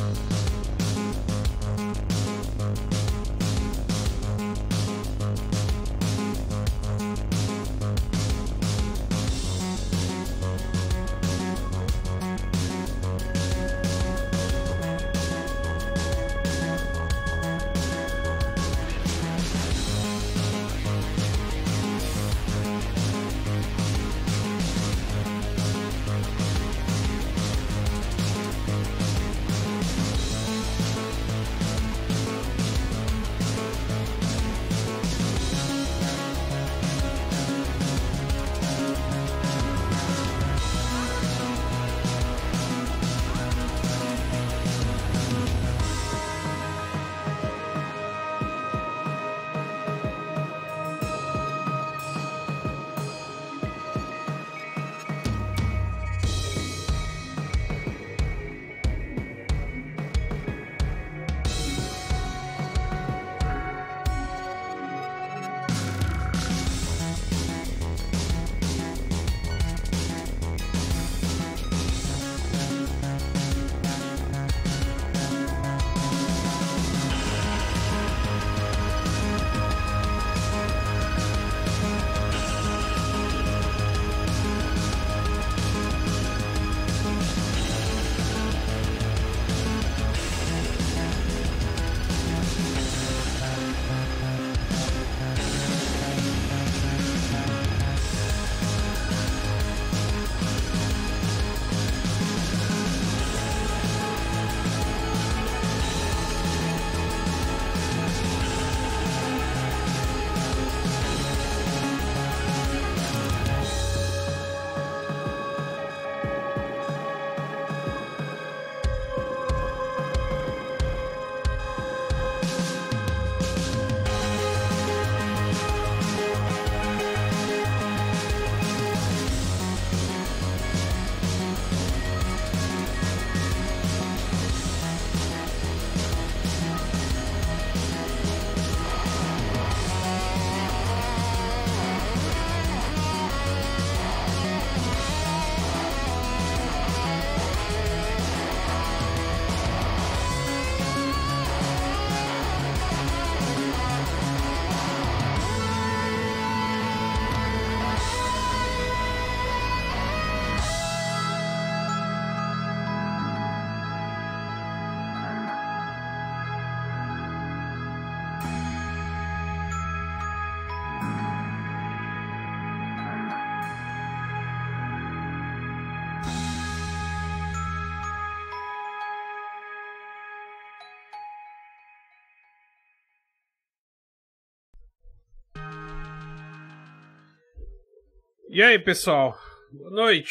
E aí, pessoal? Boa noite.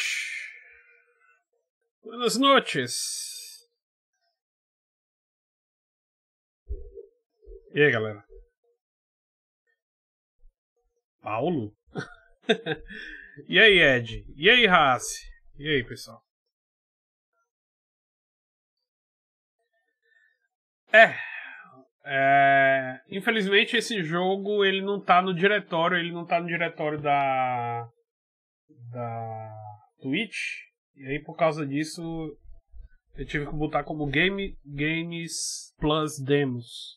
Buenas noches. E aí, galera? Paulo? E aí, Ed? E aí, Race? E aí, pessoal? Infelizmente esse jogo ele não tá no diretório, da Twitch, e aí por causa disso eu tive que botar como Games Plus Demos.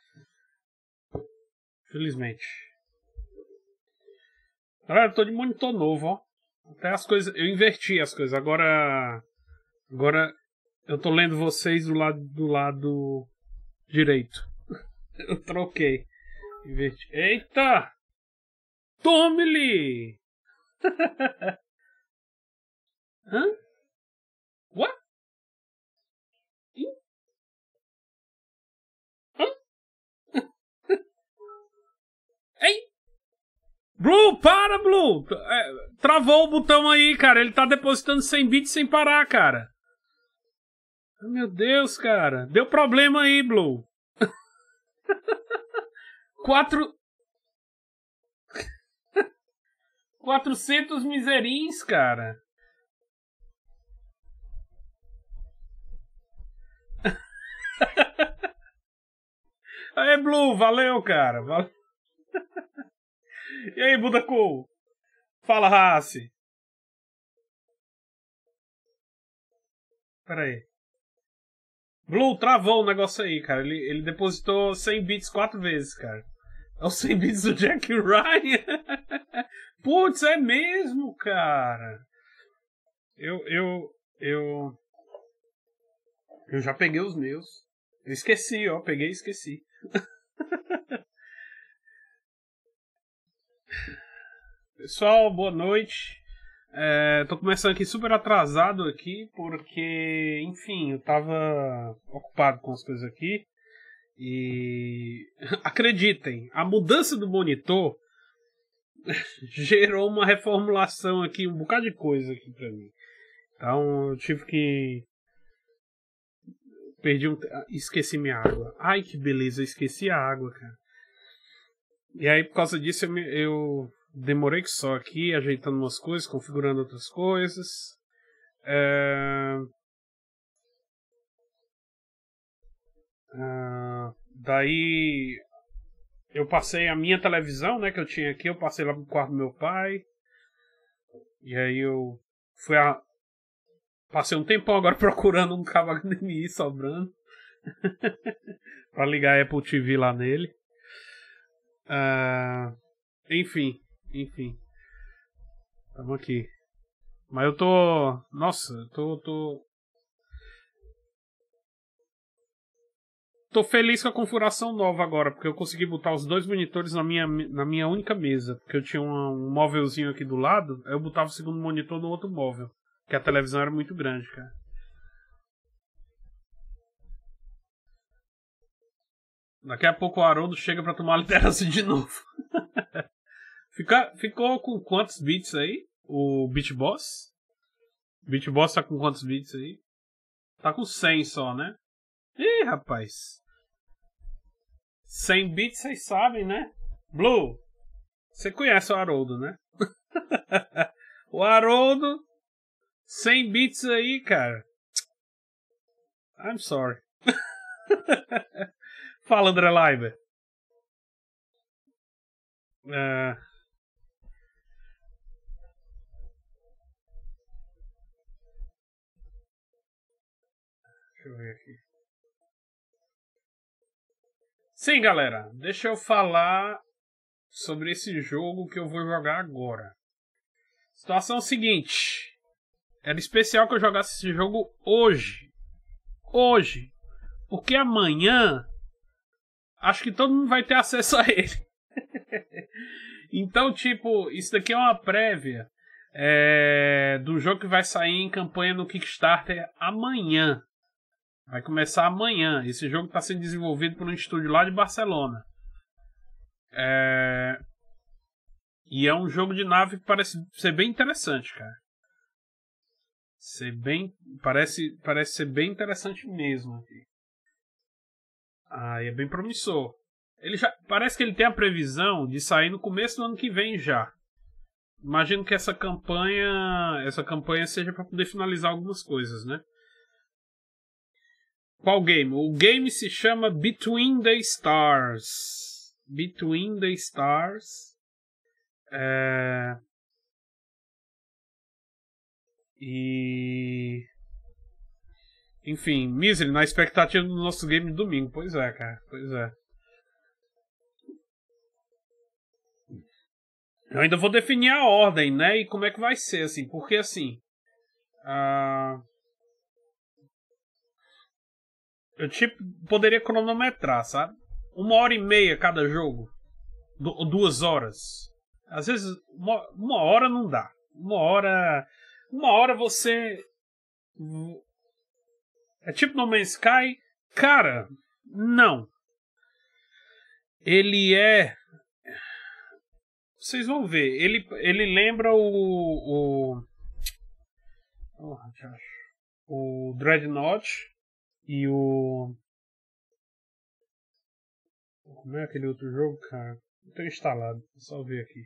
Felizmente. Galera, eu tô de monitor novo, ó. Até as coisas, eu inverti as coisas. Agora eu tô lendo vocês do lado direito. Eu troquei. Inverti. Eita! Tome-lhe! Hã? What? Hã? Ei! Blue, para, Blue! Travou o botão aí, cara. Ele tá depositando 100 bits sem parar, cara. Meu Deus, cara. Deu problema aí, Blue. 400 miserins, cara. Aí, Blue, valeu, cara. E aí, Budaku? Fala, Race. Pera aí. Blue, travou o negócio aí, cara. Ele depositou 100 bits 4 vezes, cara. É os 100 bits do Jack Ryan. Putz, é mesmo, cara. Eu já peguei os meus. Eu esqueci, ó. Peguei e esqueci. Pessoal, boa noite. Tô começando aqui super atrasado aqui, porque, enfim, eu tava ocupado com as coisas aqui. E acreditem, a mudança do monitor gerou uma reformulação aqui, um bocado de coisa aqui pra mim. Então eu tive que... Esqueci minha água. Ai, que beleza, eu esqueci a água, cara. E aí, por causa disso, eu demorei que só aqui, ajeitando umas coisas, configurando outras coisas. Daí eu passei a minha televisão, né, que eu tinha aqui, eu passei lá pro quarto do meu pai. E aí eu passei um tempão agora procurando um cabo HDMI sobrando pra ligar a Apple TV lá nele. Enfim. Tamo aqui. Mas eu tô... Nossa, tô feliz com a configuração nova agora, porque eu consegui botar os dois monitores na minha única mesa. Porque eu tinha um móvelzinho aqui do lado, aí eu botava o segundo monitor no outro móvel. Porque a televisão era muito grande, cara. Daqui a pouco o Haroldo chega pra tomar a liderança de novo. Ficou com quantos bits aí? O Beat Boss? O Beat Boss tá com quantos bits aí? Tá com 100 só, né? Ih, rapaz. 100 bits vocês sabem, né? Blue, você conhece o Haroldo, né? O Haroldo, 100 bits aí, cara. I'm sorry. Fala, André Leiber. Deixa eu ver aqui. Sim, galera. Deixa eu falar sobre esse jogo que eu vou jogar agora. A situação é a seguinte. Era especial que eu jogasse esse jogo hoje. Hoje. Porque amanhã acho que todo mundo vai ter acesso a ele. Então, tipo, isso daqui é uma prévia do jogo que vai sair em campanha no Kickstarter amanhã. Vai começar amanhã. Esse jogo está sendo desenvolvido por um estúdio lá de Barcelona. E é um jogo de nave que parece ser bem interessante, cara. Parece ser bem interessante mesmo. É bem promissor. Parece que ele tem a previsão de sair no começo do ano que vem já. Imagino que essa campanha seja para poder finalizar algumas coisas, né? Qual game? O game se chama Between the Stars. Between the Stars. Enfim, Misery, na expectativa do nosso game de domingo. Pois é, cara. Pois é. Eu ainda vou definir a ordem, né? E como é que vai ser, assim. Porque, assim... eu, tipo, poderia cronometrar, sabe? 1h30 cada jogo. 2 horas. Às vezes, uma hora não dá. Uma hora você... É tipo No Man's Sky. Cara, não. Ele é... Vocês vão ver. Ele lembra o Dreadnought e o... Como é aquele outro jogo, cara? Não tenho instalado. Vou só ver aqui.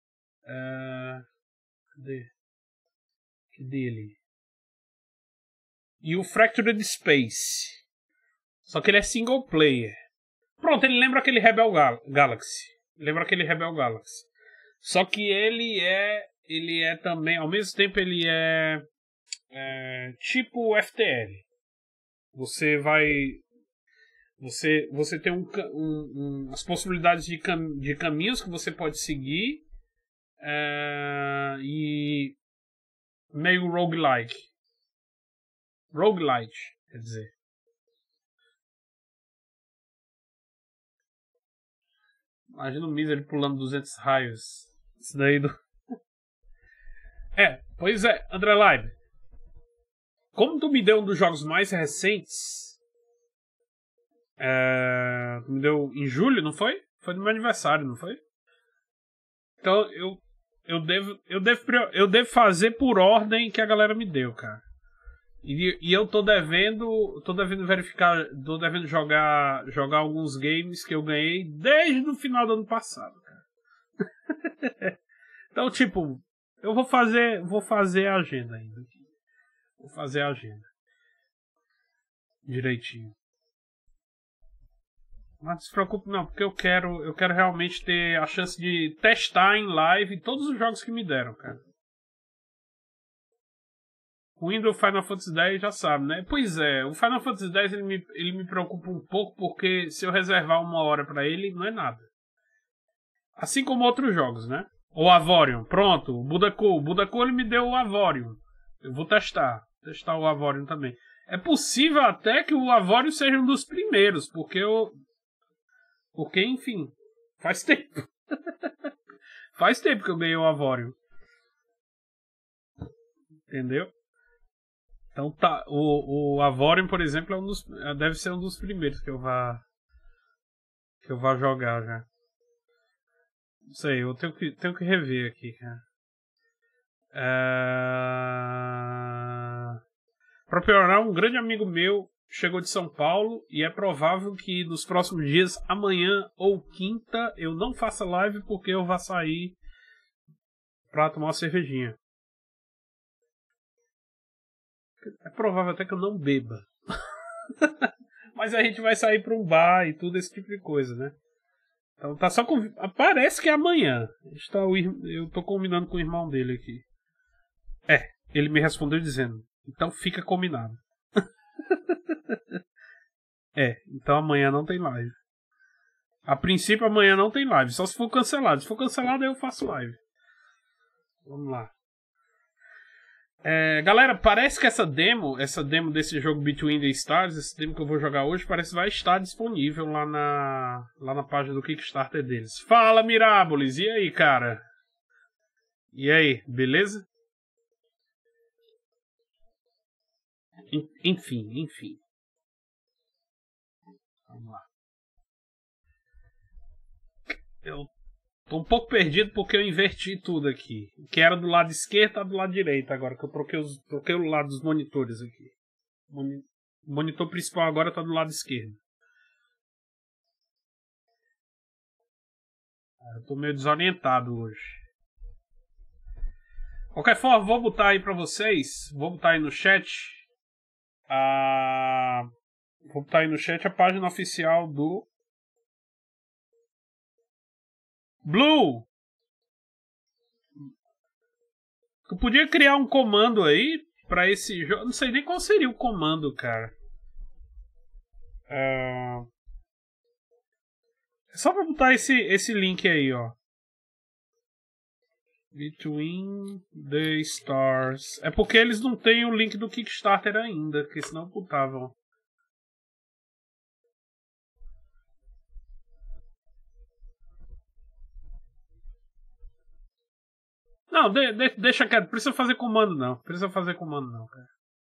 Cadê? Que dele? E o Fractured Space. Só que ele é single player. Pronto, ele lembra aquele Rebel Galaxy. Só que ele é também, ao mesmo tempo ele é tipo FTL. Você vai... Você tem as possibilidades de caminhos que você pode seguir e meio roguelike. Roguelite, quer dizer. Imagina o Misery pulando 200 raios. Isso daí do... Pois é, André Live. Como tu me deu um dos jogos mais recentes... tu me deu em julho, não foi? Foi no meu aniversário, não foi? Então eu devo fazer por ordem que a galera me deu, cara. E eu tô devendo verificar, tô devendo jogar alguns games que eu ganhei desde o final do ano passado, cara. Então, tipo, eu vou fazer a agenda ainda. Vou fazer a agenda direitinho. Mas não se preocupe não, porque eu quero realmente ter a chance de testar em live todos os jogos que me deram, cara. O Windows Final Fantasy X já sabe, né? Pois é, o Final Fantasy X ele me preocupa um pouco porque se eu reservar 1 hora pra ele, não é nada. Assim como outros jogos, né? O Avorion, pronto, o Budaku ele me deu o Avorion. Eu vou testar o Avorion também. É possível até que o Avorion seja um dos primeiros, porque enfim, faz tempo. Faz tempo que eu ganhei o Avorion. Entendeu? Então tá, o Avorion, por exemplo, deve ser um dos primeiros que eu vá jogar já. Não sei, eu tenho que rever aqui, cara. Pra piorar, um grande amigo meu chegou de São Paulo e é provável que nos próximos dias, amanhã ou quinta, eu não faça live porque eu vou sair pra tomar uma cervejinha. É provável até que eu não beba. Mas a gente vai sair pra um bar e tudo esse tipo de coisa, né? Então tá só parece que é amanhã. Eu tô combinando com o irmão dele aqui. Ele me respondeu dizendo: então fica combinado. Então amanhã não tem live. A princípio amanhã não tem live, só se for cancelado. Se for cancelado, eu faço live. Vamos lá. Galera, parece que essa demo desse jogo Between the Stars, esse demo que eu vou jogar hoje, parece que vai estar disponível lá na página do Kickstarter deles. Fala, Mirábolis! E aí, cara? E aí, beleza? Enfim. Vamos lá. Eu tô um pouco perdido porque eu inverti tudo aqui. O que era do lado esquerdo tá do lado direito agora, que eu troquei o lado dos monitores aqui. O monitor principal agora tá do lado esquerdo. Eu tô meio desorientado hoje. De qualquer forma, vou botar aí pra vocês. Vou botar aí no chat. Vou botar aí no chat a página oficial do Blue. Eu podia criar um comando aí pra esse jogo. Não sei nem qual seria o comando, cara. É só pra botar esse link aí, ó. Between the Stars. É porque eles não têm o link do Kickstarter ainda, porque senão botavam. Não, deixa quieto. Precisa fazer comando não. Cara.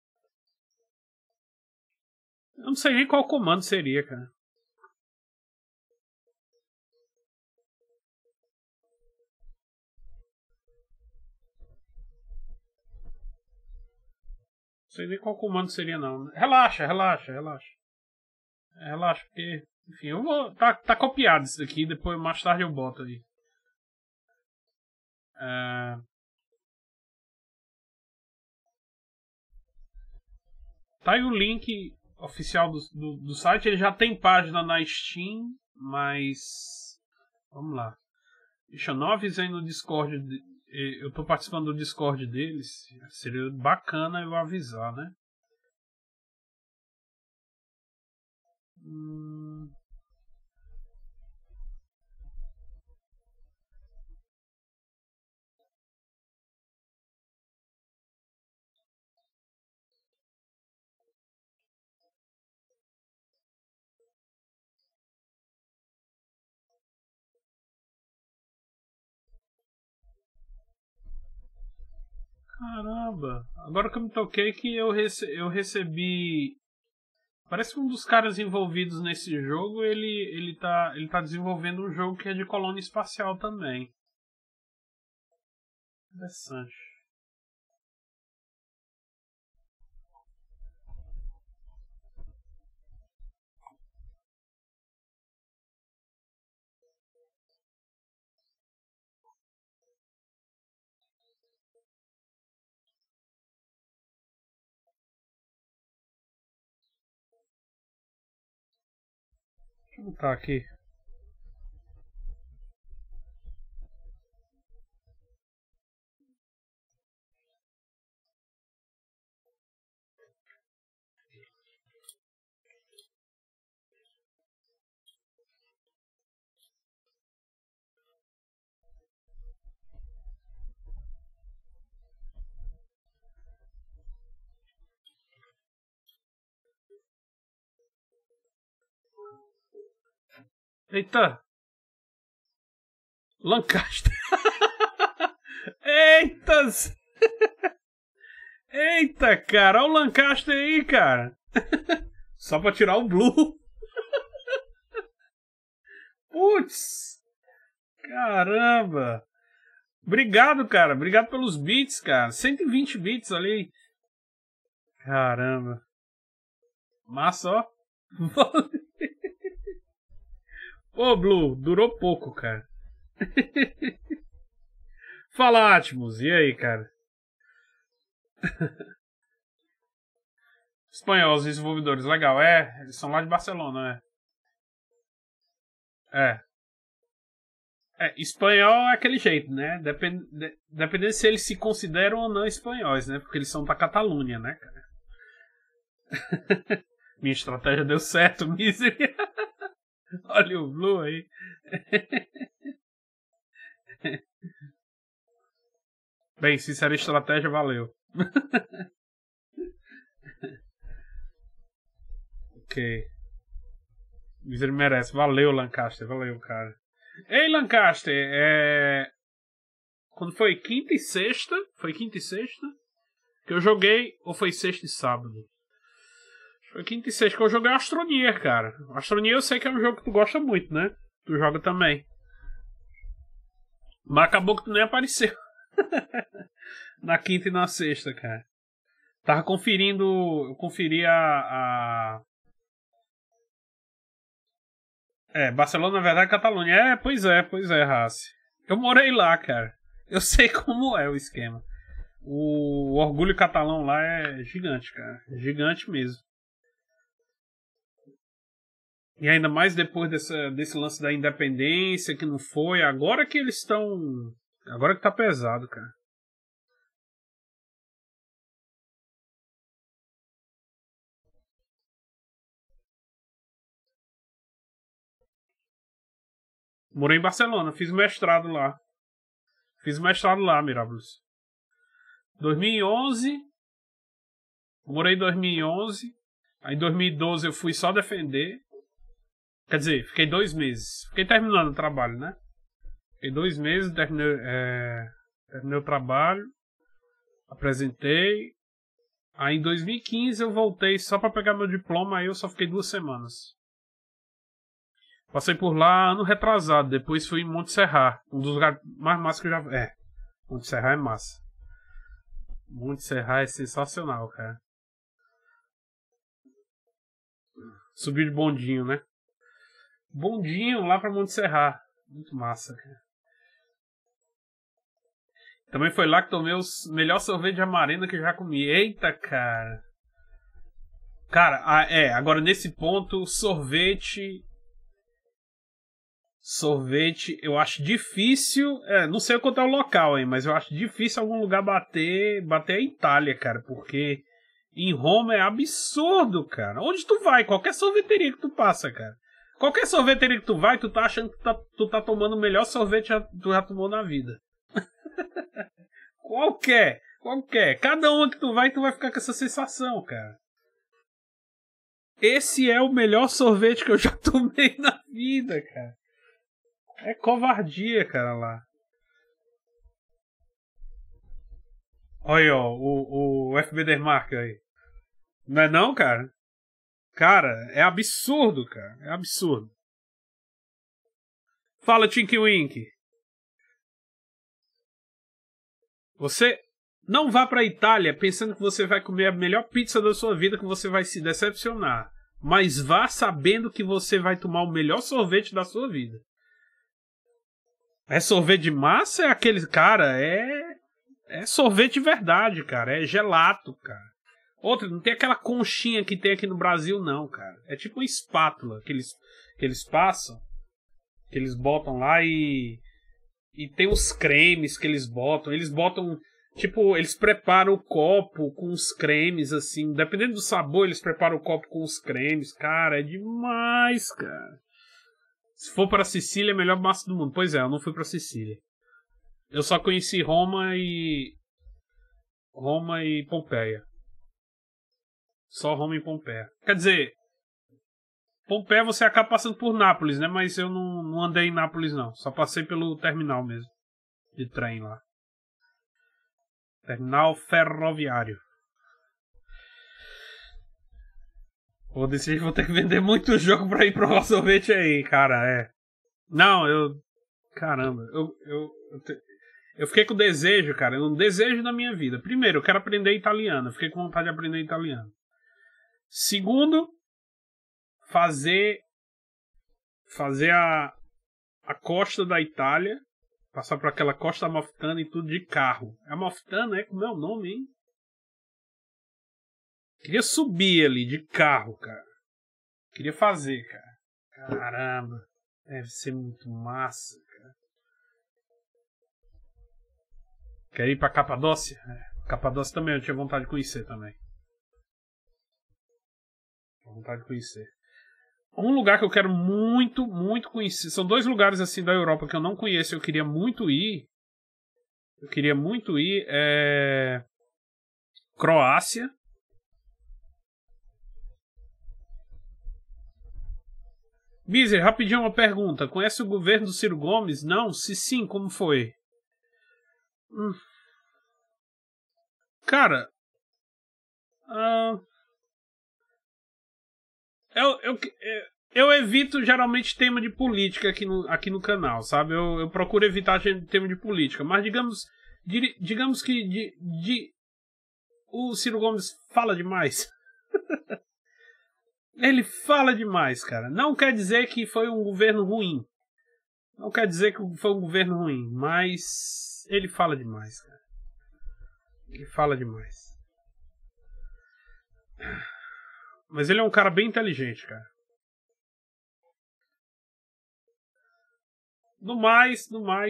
Eu não sei nem qual comando seria, cara. Não sei nem qual comando seria, não. Relaxa. Relaxa, porque... Enfim, eu vou... Tá copiado isso daqui. Depois, mais tarde eu boto aí. Tá aí o link oficial do site. Ele já tem página na Steam, mas... Vamos lá. Deixa eu não avisei no Discord. Eu tô participando do Discord deles. Seria bacana eu avisar, né? Caramba, agora que eu me toquei que eu recebi. Parece que um dos caras envolvidos nesse jogo, ele tá desenvolvendo um jogo que é de colônia espacial também. Interessante. Deixa eu botar aqui. Eita! Lancaster! Eita! Eita, cara! Olha o Lancaster aí, cara! Só pra tirar o Blue! Putz! Caramba! Obrigado, cara! Obrigado pelos bits, cara! 120 bits ali! Caramba! Massa, ó! Ô, Blue, durou pouco, cara. Fala, Atmos, e aí, cara? Espanhol, os desenvolvedores, legal, eles são lá de Barcelona, espanhol é aquele jeito, né? Dependendo se eles se consideram ou não espanhóis, né? Porque eles são da Catalunha, né, cara? Minha estratégia deu certo, misery. Olha o Blue aí. Bem, sincera estratégia, valeu. Ok. Misery merece. Valeu, Lancaster. Valeu, cara. Ei, Lancaster, quando foi quinta e sexta? Foi quinta e sexta? Que eu joguei, ou foi sexta e sábado? Foi quinta e sexta que eu joguei Astroneer, cara. Astroneer eu sei que é um jogo que tu gosta muito, né? Tu joga também. Mas acabou que tu nem apareceu. Na quinta e na sexta, cara. Tava conferindo. Eu conferi Barcelona, na verdade, Catalunha. Pois é, Race. Eu morei lá, cara. Eu sei como é o esquema. O orgulho catalão lá é gigante, cara. Gigante mesmo. E ainda mais depois desse lance da independência, que não foi. Agora que eles estão. Agora que tá pesado, cara. Morei em Barcelona, fiz mestrado lá. Mirables. 2011. Morei em 2011. Aí em 2012 eu fui só defender. Quer dizer, fiquei 2 meses. Fiquei terminando o trabalho, né? Fiquei 2 meses, terminei o trabalho. Apresentei. Aí em 2015 eu voltei só pra pegar meu diploma. Aí eu só fiquei 2 semanas. Passei por lá ano retrasado. Depois fui em Monte Serrat. Um dos lugares mais massa que eu já... Monte Serrat é massa. Monte Serrat é sensacional, cara. Subir de bondinho, né? Bondinho lá pra Monte Serrat. Muito massa, cara. Também foi lá que tomei o melhor sorvete de amarena que eu já comi. Eita, cara. Cara, agora nesse ponto, sorvete, eu acho difícil. Não sei quanto é o local, hein, mas eu acho difícil algum lugar bater a Itália, cara, porque Em Roma é absurdo, cara. Onde tu vai? Qualquer sorveteria que tu passa, cara. Qualquer sorveteria que tu vai, tu tá achando que tu tá tomando o melhor sorvete que tu já tomou na vida. Qualquer. Cada uma que tu vai ficar com essa sensação, cara. Esse é o melhor sorvete que eu já tomei na vida, cara. É covardia, cara, lá. Olha aí, ó, o FB Dermark aí. Não é não, cara? Cara, é absurdo, cara. É absurdo. Fala, Tinky Wink. Você não vá pra Itália pensando que você vai comer a melhor pizza da sua vida, que você vai se decepcionar. Mas vá sabendo que você vai tomar o melhor sorvete da sua vida. É sorvete de massa? É aquele... Cara, é sorvete de verdade, cara. É gelato, cara. Outra, não tem aquela conchinha que tem aqui no Brasil, não, cara. É tipo uma espátula que eles passam, que eles botam lá e tem os cremes que eles botam. Eles botam, tipo, eles preparam o copo com os cremes, assim. Dependendo do sabor, eles preparam o copo com os cremes. Cara, é demais, cara. Se for para Sicília, é a melhor massa do mundo. Pois é, eu não fui para Sicília. Eu só conheci Roma e Pompeia. Só Roma e Pompeia. Quer dizer, Pompeia você acaba passando por Nápoles, né? Mas eu não andei em Nápoles, não. Só passei pelo terminal mesmo. De trem lá. Terminal ferroviário. Vou decidir, vou ter que vender muito jogo pra ir provar sorvete aí, cara. É. Não, Caramba, eu fiquei com desejo, cara. Um desejo da minha vida. Primeiro, eu quero aprender italiano. Eu fiquei com vontade de aprender italiano. Segundo, fazer a costa da Itália, passar por aquela costa amalfitana e tudo de carro. Amalfitana, como é o nome, hein? Queria subir ali de carro, cara. Queria fazer, cara. Caramba, deve ser muito massa, cara. Quer ir pra Capadócia? Capadócia também, eu tinha vontade de conhecer também. Tinha vontade de conhecer. Um lugar que eu quero muito, muito conhecer. São dois lugares assim da Europa que eu não conheço. Eu queria muito ir. Croácia. Miser, rapidinho uma pergunta. Conhece o governo do Ciro Gomes? Não? Se sim, como foi? Cara. Eu evito geralmente tema de política aqui no canal, sabe? Eu procuro evitar tema de política. Mas digamos que o Ciro Gomes fala demais. Ele fala demais, cara. Não quer dizer que foi um governo ruim. Não quer dizer que foi um governo ruim. Mas ele fala demais, cara. Ele fala demais. Mas ele é um cara bem inteligente, cara. No mais,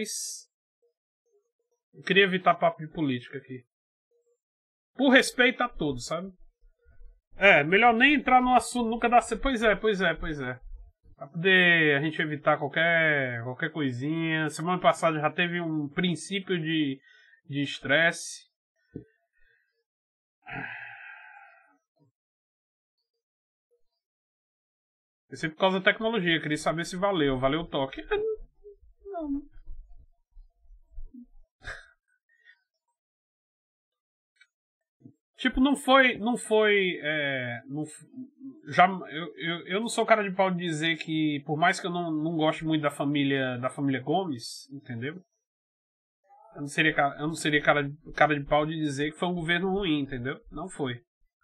eu queria evitar papo de política aqui. Por respeito a todos, sabe? Melhor nem entrar no assunto, nunca dá certo. Pois é. Pra poder a gente evitar qualquer coisinha. Semana passada já teve um princípio de estresse. Isso é por causa da tecnologia, queria saber se valeu. Valeu o toque? Não. Tipo, não foi. Eu não sou cara de pau de dizer que, por mais que eu não goste muito da família Gomes, entendeu? Eu não seria cara de pau de dizer que foi um governo ruim, entendeu? Não foi.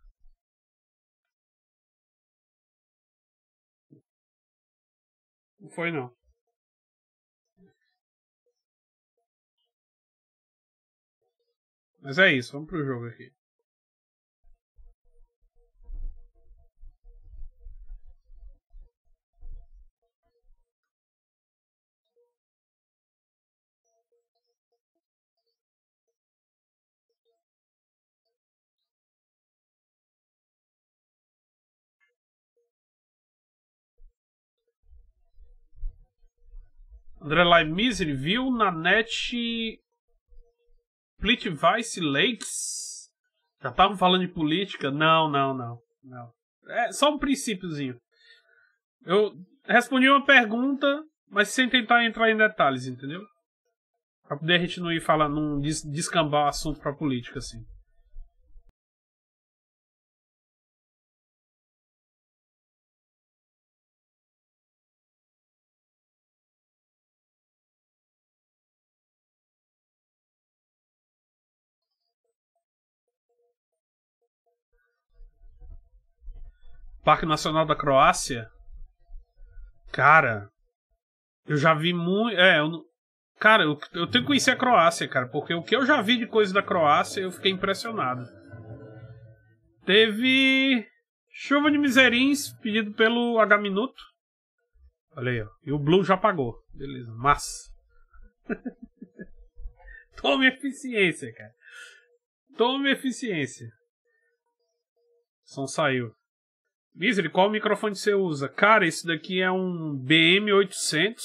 Não foi, não. Mas é isso, vamos pro jogo aqui. Underline Misery viu na net Plitvice Lakes? Já estavam falando de política? Não. É só um princípiozinho. Eu respondi uma pergunta, mas sem tentar entrar em detalhes, entendeu? Pra poder a gente não ir falar, não descambar o assunto pra política, assim. Parque Nacional da Croácia? Cara, eu já vi muito. Cara, eu tenho que conhecer a Croácia, cara, porque o que eu já vi de coisa da Croácia, eu fiquei impressionado. Teve Chuva de Miserins, pedido pelo H Minuto. Olha aí, ó. E o Blue já pagou. Beleza, massa. Tome eficiência, cara. Tome eficiência. O som saiu. Misery, qual microfone você usa? Cara, esse daqui é um BM800.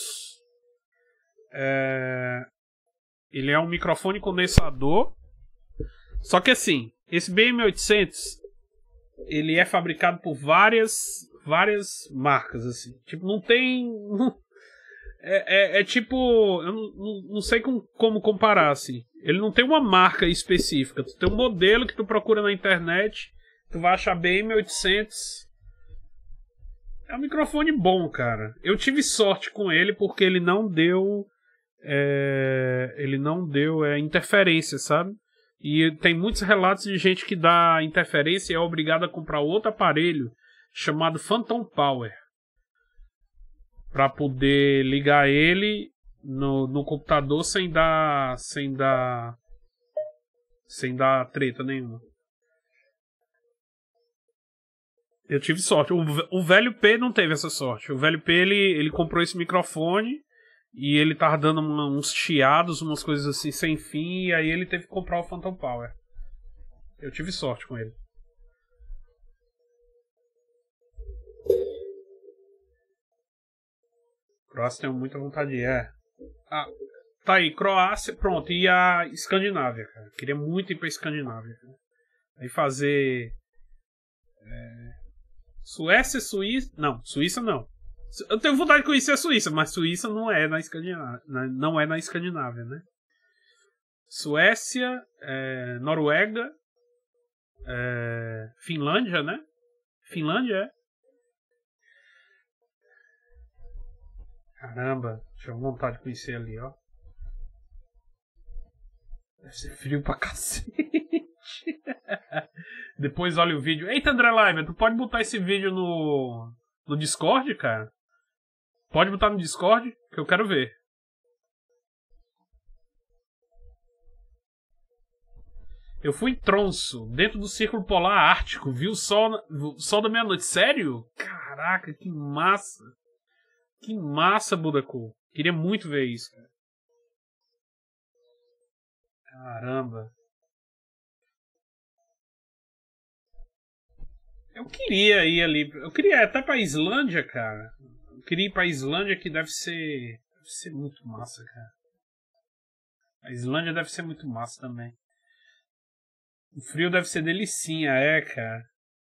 Ele é um microfone condensador. Só que assim, esse BM800 ele é fabricado por várias marcas, assim. Tipo, não tem... tipo... Eu não sei como comparar, assim. Ele não tem uma marca específica. Tu tem um modelo que tu procura na internet, tu vai achar BM800... É um microfone bom, cara. Eu tive sorte com ele porque ele não deu interferência, sabe? E tem muitos relatos de gente que dá interferência e é obrigada a comprar outro aparelho chamado Phantom Power para poder ligar ele no computador sem dar treta nenhuma. Eu tive sorte. O velho P não teve essa sorte. O velho P, ele comprou esse microfone e ele tava dando uns chiados, umas coisas assim sem fim, e aí ele teve que comprar o Phantom Power. Eu tive sorte com ele. Croácia tenho muita vontade de ir. Tá aí, Croácia, pronto. E a Escandinávia, cara. Queria muito ir pra Escandinávia. Cara. Aí fazer... Suécia, Suíça... Não, Suíça não. Eu tenho vontade de conhecer a Suíça, mas Suíça não é na Escandinávia, não é na Escandinávia, né? Suécia, Noruega, Finlândia, né? Finlândia, Caramba, tinha vontade de conhecer ali, ó. Deve ser frio pra cacete. Depois olha o vídeo. Eita, André Live, tu pode botar esse vídeo no Discord, cara? Pode botar no Discord, que eu quero ver. Eu fui em Tronço, dentro do Círculo Polar Ártico. Vi o sol da meia-noite. Sério? Caraca, que massa. Que massa, Budaku. Queria muito ver isso, cara. Caramba. Eu queria ir ali. Eu queria ir até pra Islândia, cara. Eu queria ir pra Islândia, que deve ser muito massa, cara. A Islândia deve ser muito massa também. O frio deve ser delicinha, cara.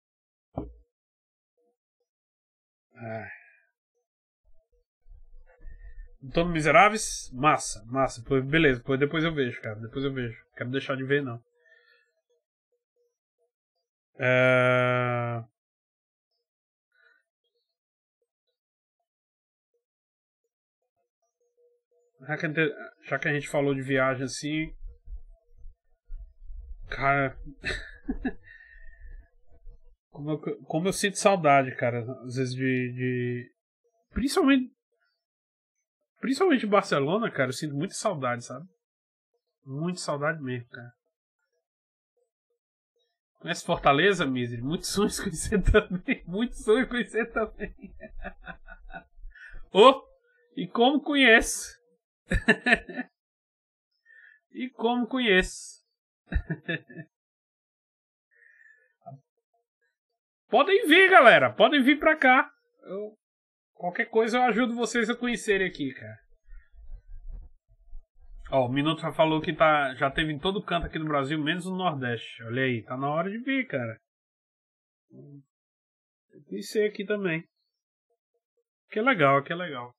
Antônio Miseráveis? Massa, massa. Beleza, depois eu vejo, cara. Depois eu vejo. Quero deixar de ver, não. Já que a gente falou de viagem assim. Cara. como eu sinto saudade, cara. Às vezes de. Principalmente de Barcelona, cara. Eu sinto muita saudade, sabe? Muita saudade mesmo, cara. Conhece Fortaleza, Misery? Muitos sonhos conhecer também. Muitos sonhos conhecer também. E como conheço. E como conheço. Podem vir, galera. Podem vir pra cá. Qualquer coisa eu ajudo vocês a conhecerem aqui, cara. Ó, o Minuto já falou que já teve em todo canto aqui no Brasil, menos no Nordeste. Olha aí, tá na hora de vir, cara. Tem que ser aqui também. Que é legal, que é legal.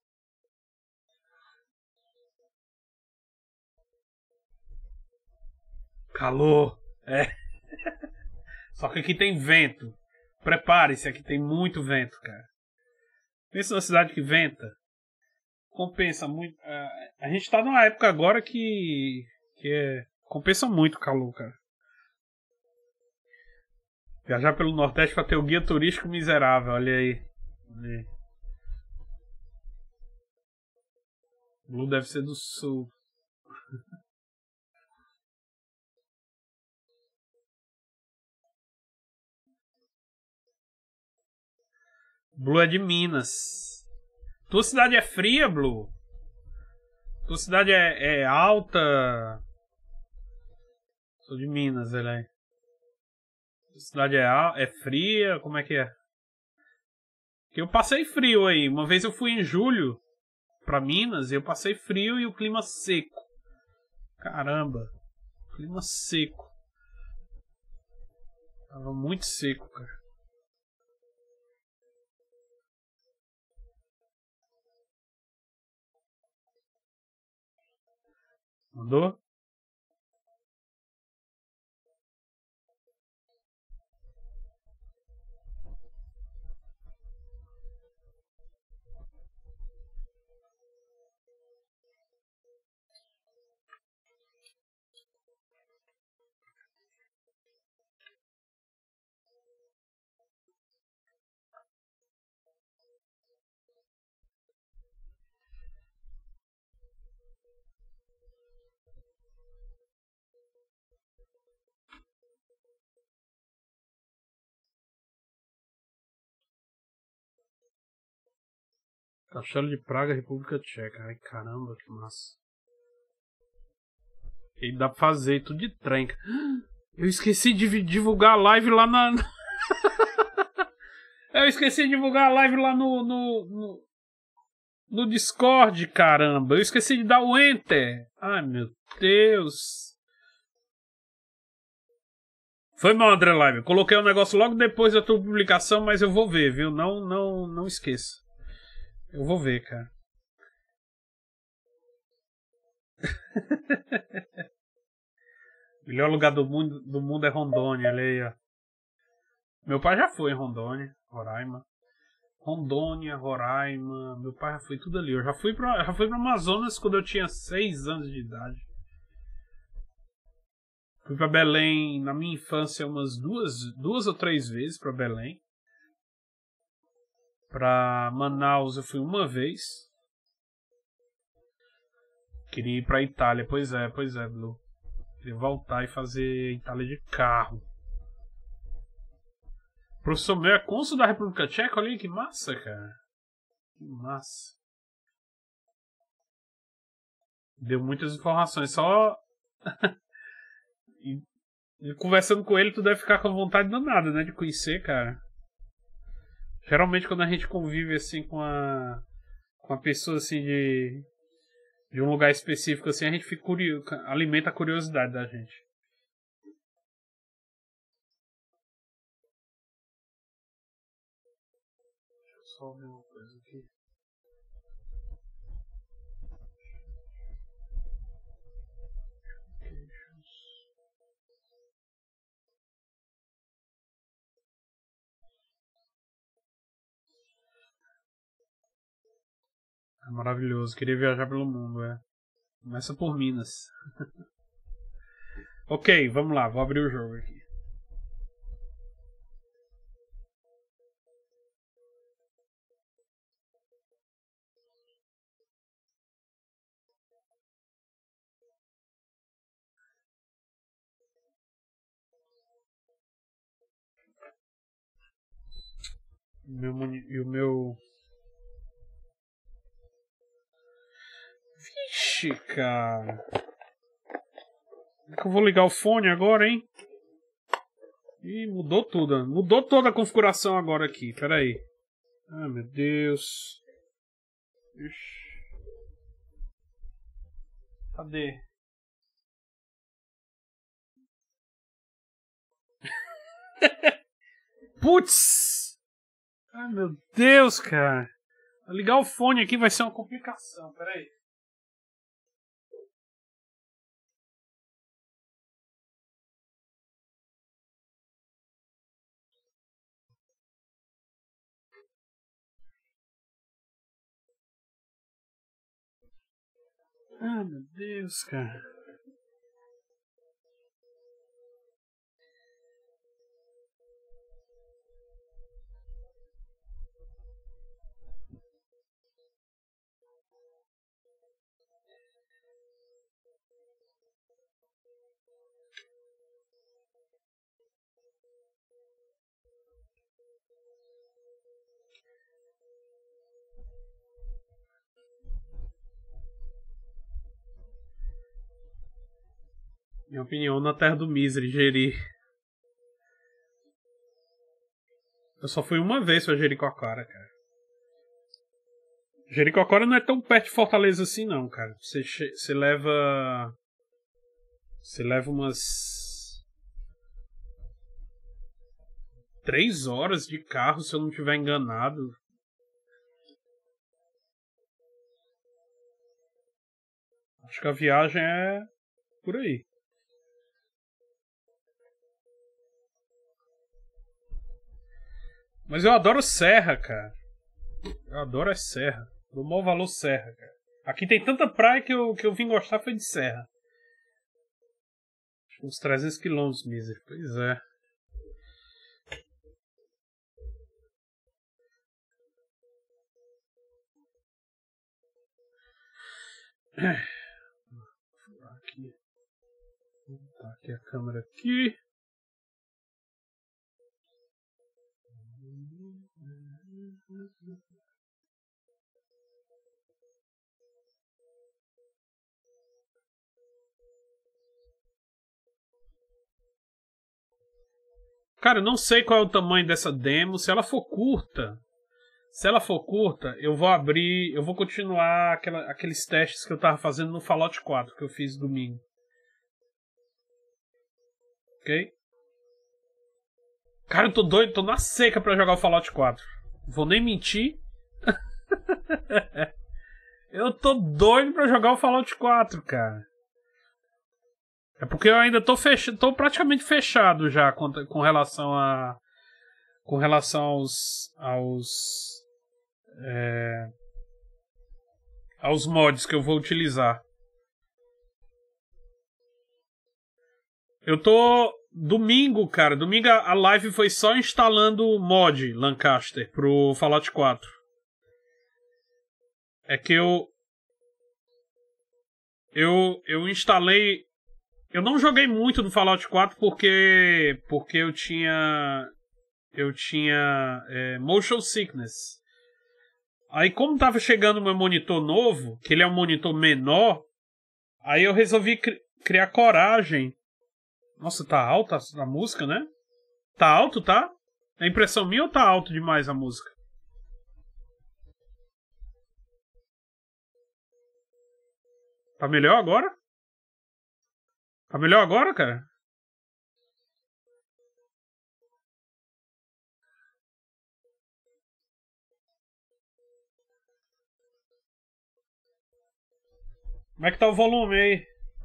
Calor. É. Só que aqui tem vento. Prepare-se, aqui tem muito vento, cara. Pensa numa cidade que venta. Compensa muito. A gente tá numa época agora que compensa muito o calor, cara. Viajar pelo Nordeste pra ter o guia turístico miserável, olha aí. Olha aí. Blue deve ser do Sul. Blue é de Minas. Tua cidade é fria, Blue? Tua cidade é alta? Sou de Minas, ele é. Tua cidade é fria? Como é que é? Eu passei frio aí. Uma vez eu fui em julho pra Minas e eu passei frio e o clima seco. Caramba. Clima seco. Tava muito seco, cara. Mandou? Castelo de Praga, República Tcheca. Ai, caramba, que massa. E dá pra fazer tudo de trem. Eu esqueci de divulgar a live lá na... Eu esqueci de divulgar a live lá no Discord, caramba. Eu esqueci de dar o Enter. Ai, meu Deus. Foi mal, André Live. Eu coloquei o negócio logo depois da tua publicação, mas eu vou ver, viu? Não esqueça. Eu vou ver, cara. Melhor lugar do mundo é Rondônia, olha aí, ó. Meu pai já foi em Rondônia, Roraima. Rondônia, Roraima. Meu pai já foi tudo ali. Eu já fui pra Amazonas quando eu tinha 6 anos de idade. Fui pra Belém na minha infância umas duas ou 3 vezes pra Belém. Pra Manaus eu fui uma vez. Queria ir pra Itália. Pois é, Blue. Queria voltar e fazer Itália de carro. O professor meu é cônsul da República Tcheca. Olha aí, que massa, cara. Que massa. Deu muitas informações. Só... e conversando com ele, tu deve ficar com vontade danada, né? De conhecer, cara. Geralmente quando a gente convive assim com a pessoa assim de um lugar específico assim, a gente fica curioso, alimenta a curiosidade da gente. Deixa eu só ver uma coisa aqui. É maravilhoso, queria viajar pelo mundo, é. Começa por Minas. Ok, vamos lá, vou abrir o jogo aqui. E o meu... Vixe, cara. Como é que eu vou ligar o fone agora, hein? Ih, mudou tudo. Mudou toda a configuração agora aqui. Pera aí. Ah, meu Deus. Ixi. Cadê? Putz! Ai, meu Deus, cara. Ligar o fone aqui vai ser uma complicação. Pera aí. Ah, meu Deus, cara. Minha opinião, na Terra do Misery, Jeri. Eu só fui uma vez pra Jericoacoara, cara. Jericoacoara não é tão perto de Fortaleza assim, não, cara. Você leva... Você leva umas... 3 horas de carro, se eu não estiver enganado. Acho que a viagem é por aí. Mas eu adoro serra, cara. Eu adoro a serra. Dou maior valor serra, cara. Aqui tem tanta praia que eu vim gostar foi de serra. Acho que uns 300 quilômetros, miser. Pois é. Aqui. Vou botar aqui a câmera aqui. Cara, eu não sei qual é o tamanho dessa demo. Se ela for curta, eu vou abrir, eu vou continuar aqueles testes que eu tava fazendo no Fallout 4 que eu fiz domingo. Ok? Cara, eu tô doido, tô na seca pra jogar o Fallout 4. Vou nem mentir. Eu tô doido pra jogar o Fallout 4, cara. É porque eu ainda tô praticamente fechado já com relação a... Com relação aos mods que eu vou utilizar. Eu tô... Domingo, cara. Domingo a live foi só instalando o mod Lancaster pro Fallout 4. É que eu instalei... Eu não joguei muito no Fallout 4 porque eu tinha motion sickness. Aí como tava chegando meu monitor novo, que ele é um monitor menor, aí eu resolvi criar coragem. Nossa, tá alta a música, né? Tá alto, tá? É impressão minha ou tá alto demais a música? Tá melhor agora? Tá melhor agora, cara? Como é que tá o volume aí?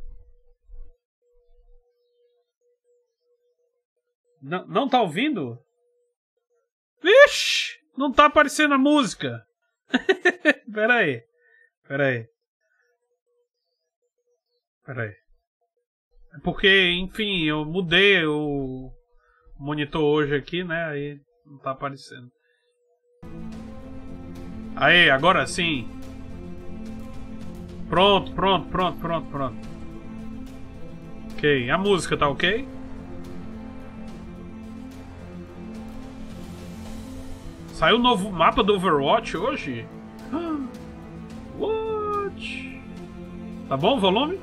Não tá ouvindo? Vixe! Não tá aparecendo a música! Pera aí. É porque, enfim, eu mudei o monitor hoje aqui, né? Aí não tá aparecendo. Aí, agora sim. Pronto. Ok, a música tá ok? Saiu o novo mapa do Overwatch hoje? What? Tá bom o volume?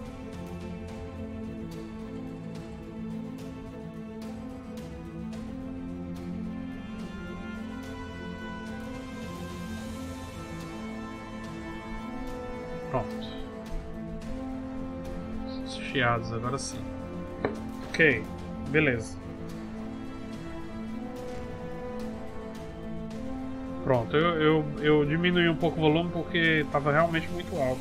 Pronto. Chiados, agora sim. Ok, beleza. Pronto, eu diminui um pouco o volume porque tava realmente muito alto.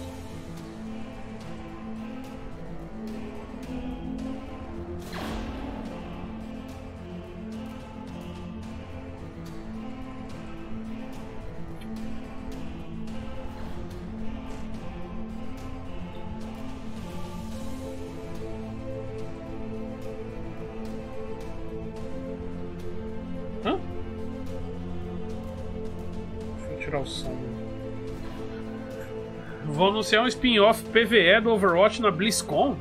Hã? Deixa eu tirar o som. Vou anunciar um spin-off PvE do Overwatch na BlizzCon?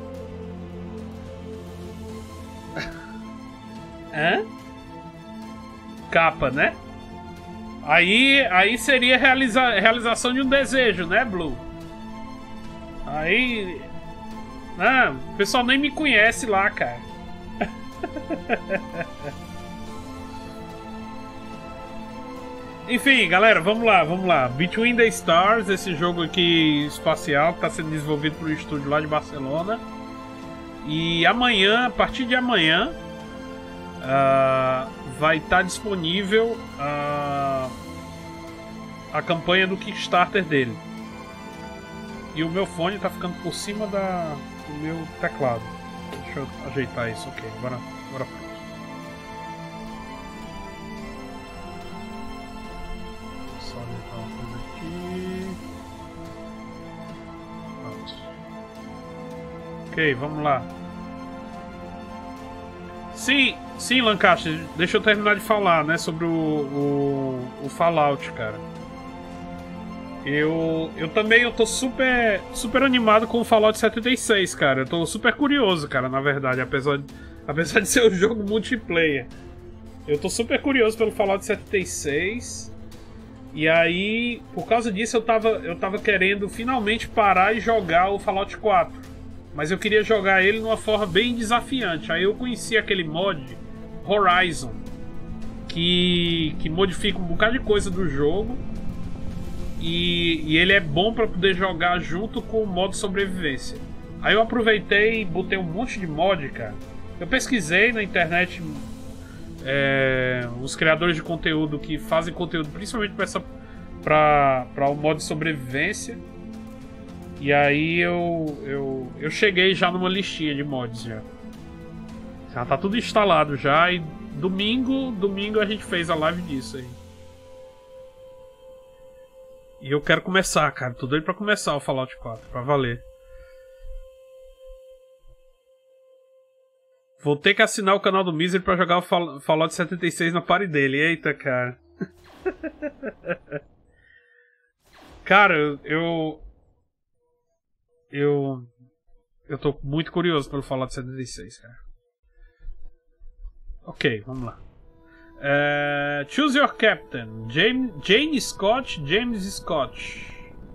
Hã? Capa, né? Aí seria realização de um desejo, né, Blue? Aí... Não, o pessoal nem me conhece lá, cara. Enfim, galera, vamos lá. Between the Stars, esse jogo aqui espacial que está sendo desenvolvido por um estúdio lá de Barcelona. E amanhã, a partir de amanhã, vai estar disponível a campanha do Kickstarter dele. E o meu fone está ficando por cima do meu teclado. Deixa eu ajeitar isso, ok. Agora pronto. Só ajeitar uma coisa aqui. Pronto. Ok, vamos lá. Sim, Lancaster, deixa eu terminar de falar, né, sobre o Fallout, cara. Eu tô super animado com o Fallout 76, cara. Eu tô super curioso, cara, na verdade, apesar de ser um jogo multiplayer. Eu tô super curioso pelo Fallout 76. E aí, por causa disso, eu tava querendo finalmente parar e jogar o Fallout 4. Mas eu queria jogar ele numa forma bem desafiante. Aí eu conheci aquele mod Horizon, que modifica um bocado de coisa do jogo. E ele é bom para poder jogar junto com o modo sobrevivência. Aí eu aproveitei e botei um monte de mod, cara. Eu pesquisei na internet os criadores de conteúdo que fazem conteúdo principalmente para o modo sobrevivência. E aí eu cheguei já numa listinha de mods já. Já tá tudo instalado já. E domingo a gente fez a live disso aí. E eu quero começar, cara. Tô doido pra começar o Fallout 4, pra valer. Vou ter que assinar o canal do Misery pra jogar o Fallout 76 na party dele. Eita, cara. Cara, eu tô muito curioso pelo Fallout 76, cara. Ok, vamos lá. Choose your captain. Jane Scott, James Scott.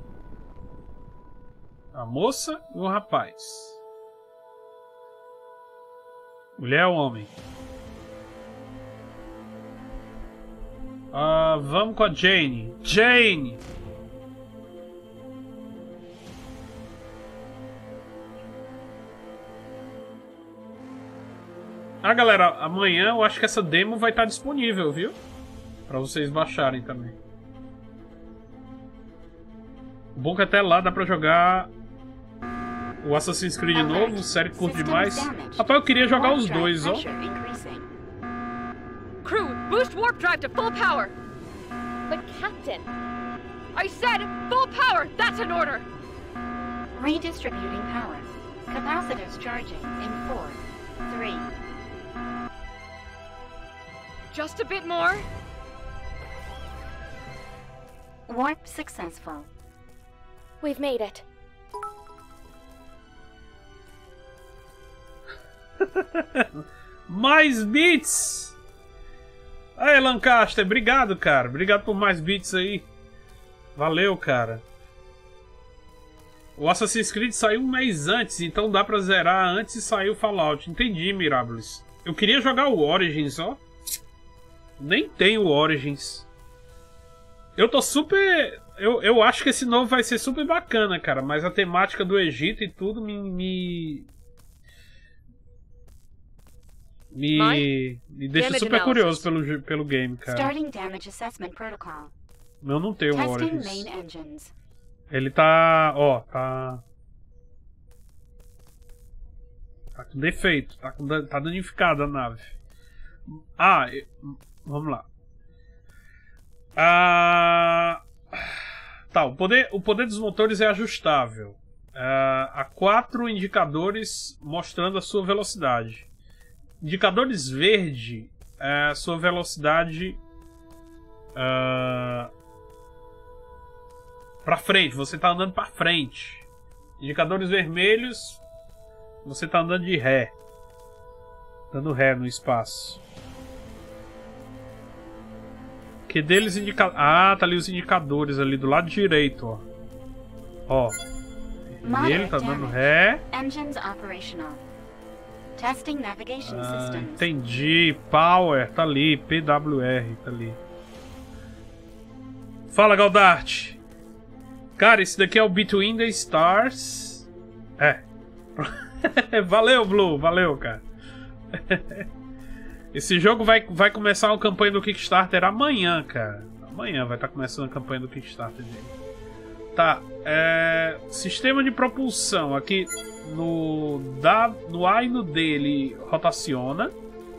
A moça e o rapaz. Mulher ou homem? Vamos com a Jane. Jane! Galera, amanhã eu acho que essa demo vai estar disponível, viu? Pra vocês baixarem também. O bom é que até lá dá pra jogar o Assassin's Creed novo, série que curto demais. Rapaz, eu queria jogar os dois, ó. Crew, boost warp drive to full power. But Captain, I said full power. That's an order. Redistributing power. Capacitors charging in 4, 3. Just a bit more. Warp successful. We've made it. Mais bits! Aí, Lancaster, obrigado, cara. Obrigado por mais bits aí. Valeu, cara. O Assassin's Creed saiu um mês antes, então dá pra zerar antes de sair o Fallout. Entendi, Mirables. Eu queria jogar o Origins, ó. Nem tem o Origins. Eu tô super... Eu acho que esse novo vai ser super bacana, cara. Mas a temática do Egito e tudo me me deixa super curioso pelo game, cara. Starting damage assessment protocol. Eu não tenho um Testing Origins. main engines. Ele tá... Ó, tá... Tá com defeito. Tá danificada a nave. Vamos lá. Tá, o poder dos motores é ajustável. Há 4 indicadores mostrando a sua velocidade. Indicadores verde, a sua velocidade pra frente, você tá andando pra frente. Indicadores vermelhos, você tá andando de ré. Dando ré no espaço. Que deles indica... tá ali os indicadores ali do lado direito, ó. E ele tá dando ré. Engines operational. Testing navigation systems. Entendi. Power, tá ali. PWR, tá ali. Fala, Galdart. Cara, esse daqui é o Between the Stars. Valeu, Blue. Valeu, cara. Esse jogo vai começar a campanha do Kickstarter amanhã, cara. Amanhã vai estar começando a campanha do Kickstarter dele. Tá, sistema de propulsão. Aqui no A e no D ele rotaciona.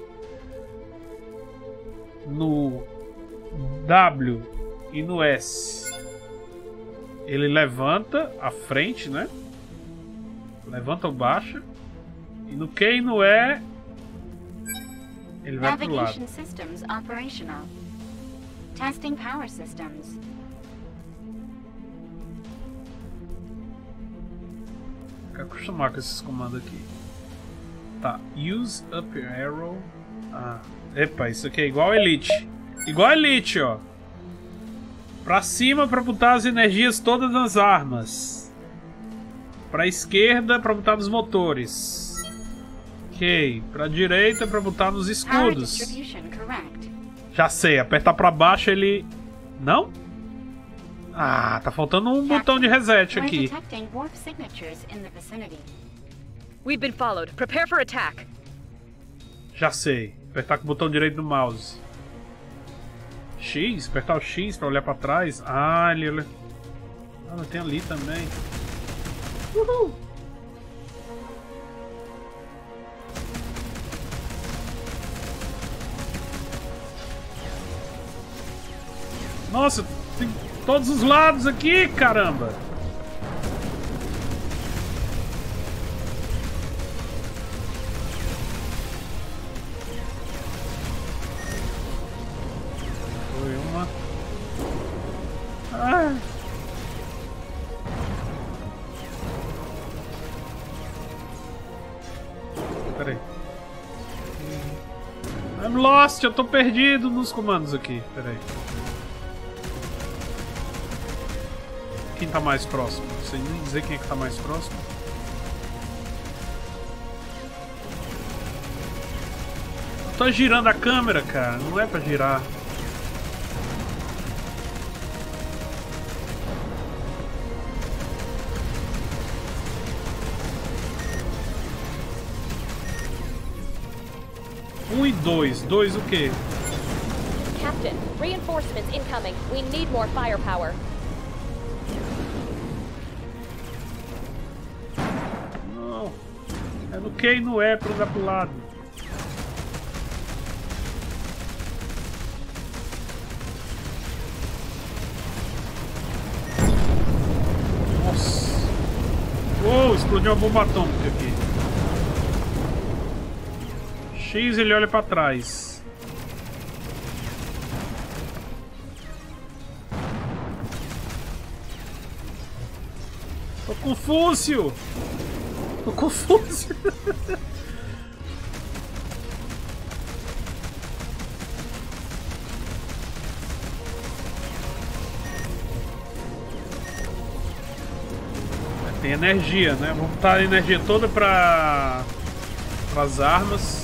No W e no S ele levanta à frente, né? Levanta ou baixa. E no Q e no E ele vai pro lado. Navigation systems operational. Testing power systems. Quero acostumar com esses comandos aqui. Tá, use up arrow. Epa, isso aqui é igual Elite. Igual Elite, ó. Pra cima pra botar as energias todas nas armas. Pra esquerda pra botar nos motores. Ok, pra direita pra botar nos escudos. Já sei, apertar pra baixo ele... Não? Tá faltando um botão de reset aqui. We've been followed. Prepare for attack. Já sei. Apertar com o botão direito do mouse. X, apertar o X pra olhar pra trás. Ele olha... tem ali também. Uhul! Nossa, tem todos os lados aqui, caramba! Foi uma... Peraí. I'm lost, eu tô perdido nos comandos aqui. Peraí. Quem tá mais próximo? Não sei nem dizer quem é que tá mais próximo. Eu tô girando a câmera, cara. Não é pra girar. Um e dois. Dois o quê? Captain, reinforcements incoming. We need more firepower. Não. É no Q e no E pra andar pro lado. Nossa. Uou, explodiu uma bomba atômica aqui. X, ele olha pra trás. Tô confuso! Tô confuso! Tem energia, né? Vamos botar a energia toda para as armas.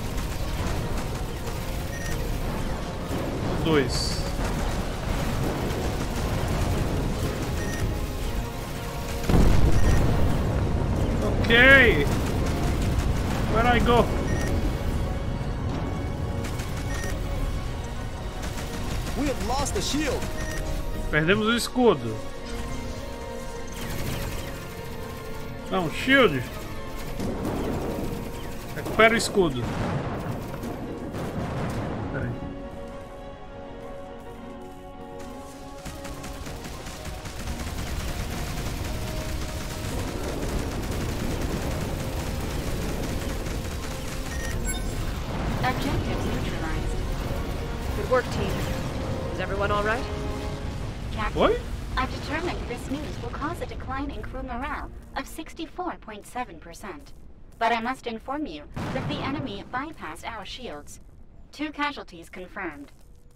Dois. Ok. Where I go? We have lost the shield. Perdemos o escudo. Não, shield. Recupera o escudo. Pera aí. Objectives neutralized. Good work, team. Is everyone all right? Captain, Oi? I've determined this news will cause a decline in crew morale of 64.7%. But I must inform you that the enemy bypassed our shields. 2 casualties confirmed.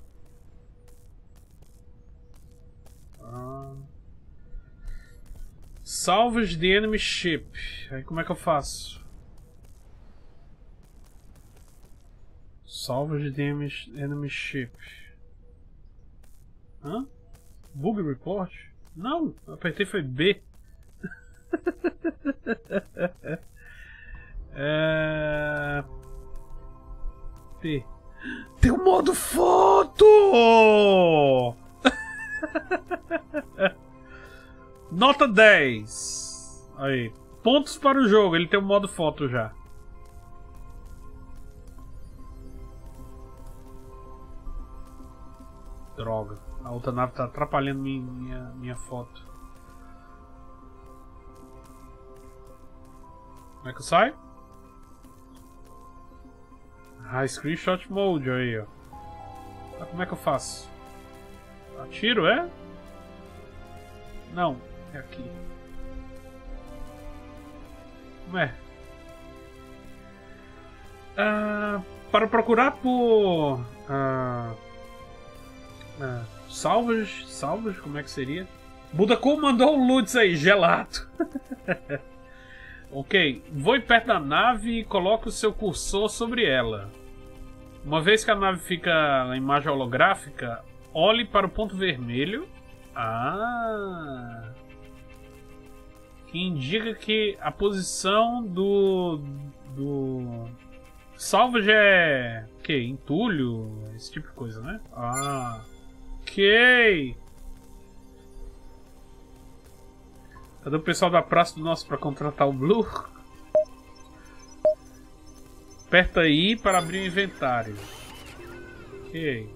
Salvage the enemy ship. Aí como é que eu faço? Salvage the enemy ship. Hã? Bug report? Não, eu apertei foi B. P. Tem o modo foto! Nota 10. Aí. Pontos para o jogo. Ele tem o modo foto já. Droga. A outra nave está atrapalhando minha foto. Como é que eu saio? High Screenshot Mode aí, ó. Ah, como é que eu faço? Atiro, é? Não, é aqui. Como é? Para procurar por salvage, como é que seria? Budakul mandou o Lutz aí, gelado. Ok, voe perto da nave e coloque o seu cursor sobre ela. Uma vez que a nave fica na imagem holográfica, olhe para o ponto vermelho. Que indica que a posição do salvage é o que? Entulho? Esse tipo de coisa, né? Ok. Cadê o pessoal da praça do nosso para contratar o Blue? Aperta aí para abrir o inventário. Ok.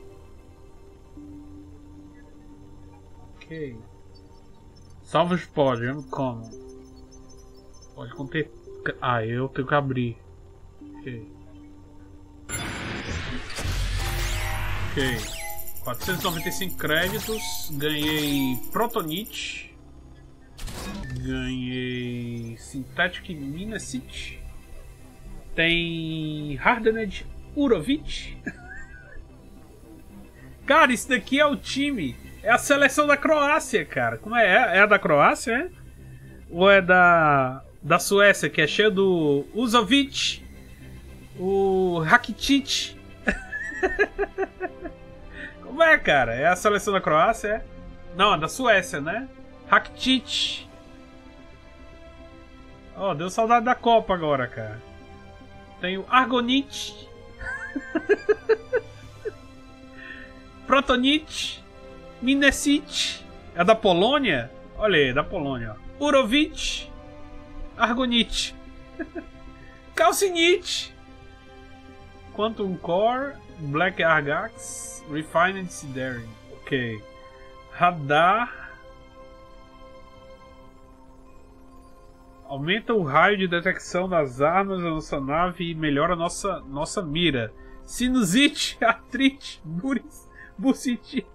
Ok. Salvage pode, como? Pode conter. Eu tenho que abrir. Ok. Ok. 495 créditos. Ganhei Protonite. Ganhei Synthetic Minacite. Tem Hardened Urovic. Cara, isso daqui é o time. É a seleção da Croácia, cara. Como é? É a da Croácia, é? Ou é da Suécia, que é cheio do Uzovic, o Rakitic. Como é, cara? É a seleção da Croácia, é? Não, é da Suécia, né? Rakitic. Oh, deu saudade da Copa agora, cara. Tem o Argonite. Protonite. Minesic. É da Polônia? Olha aí, é da Polônia. Ó. Urovic. Argonite. Calcinite. Quantum Core. Black Argax. Refined Sidereal. Ok. Radar. Aumenta o raio de detecção das armas da nossa nave e melhora a nossa mira. Sinusite, artrite, bursite.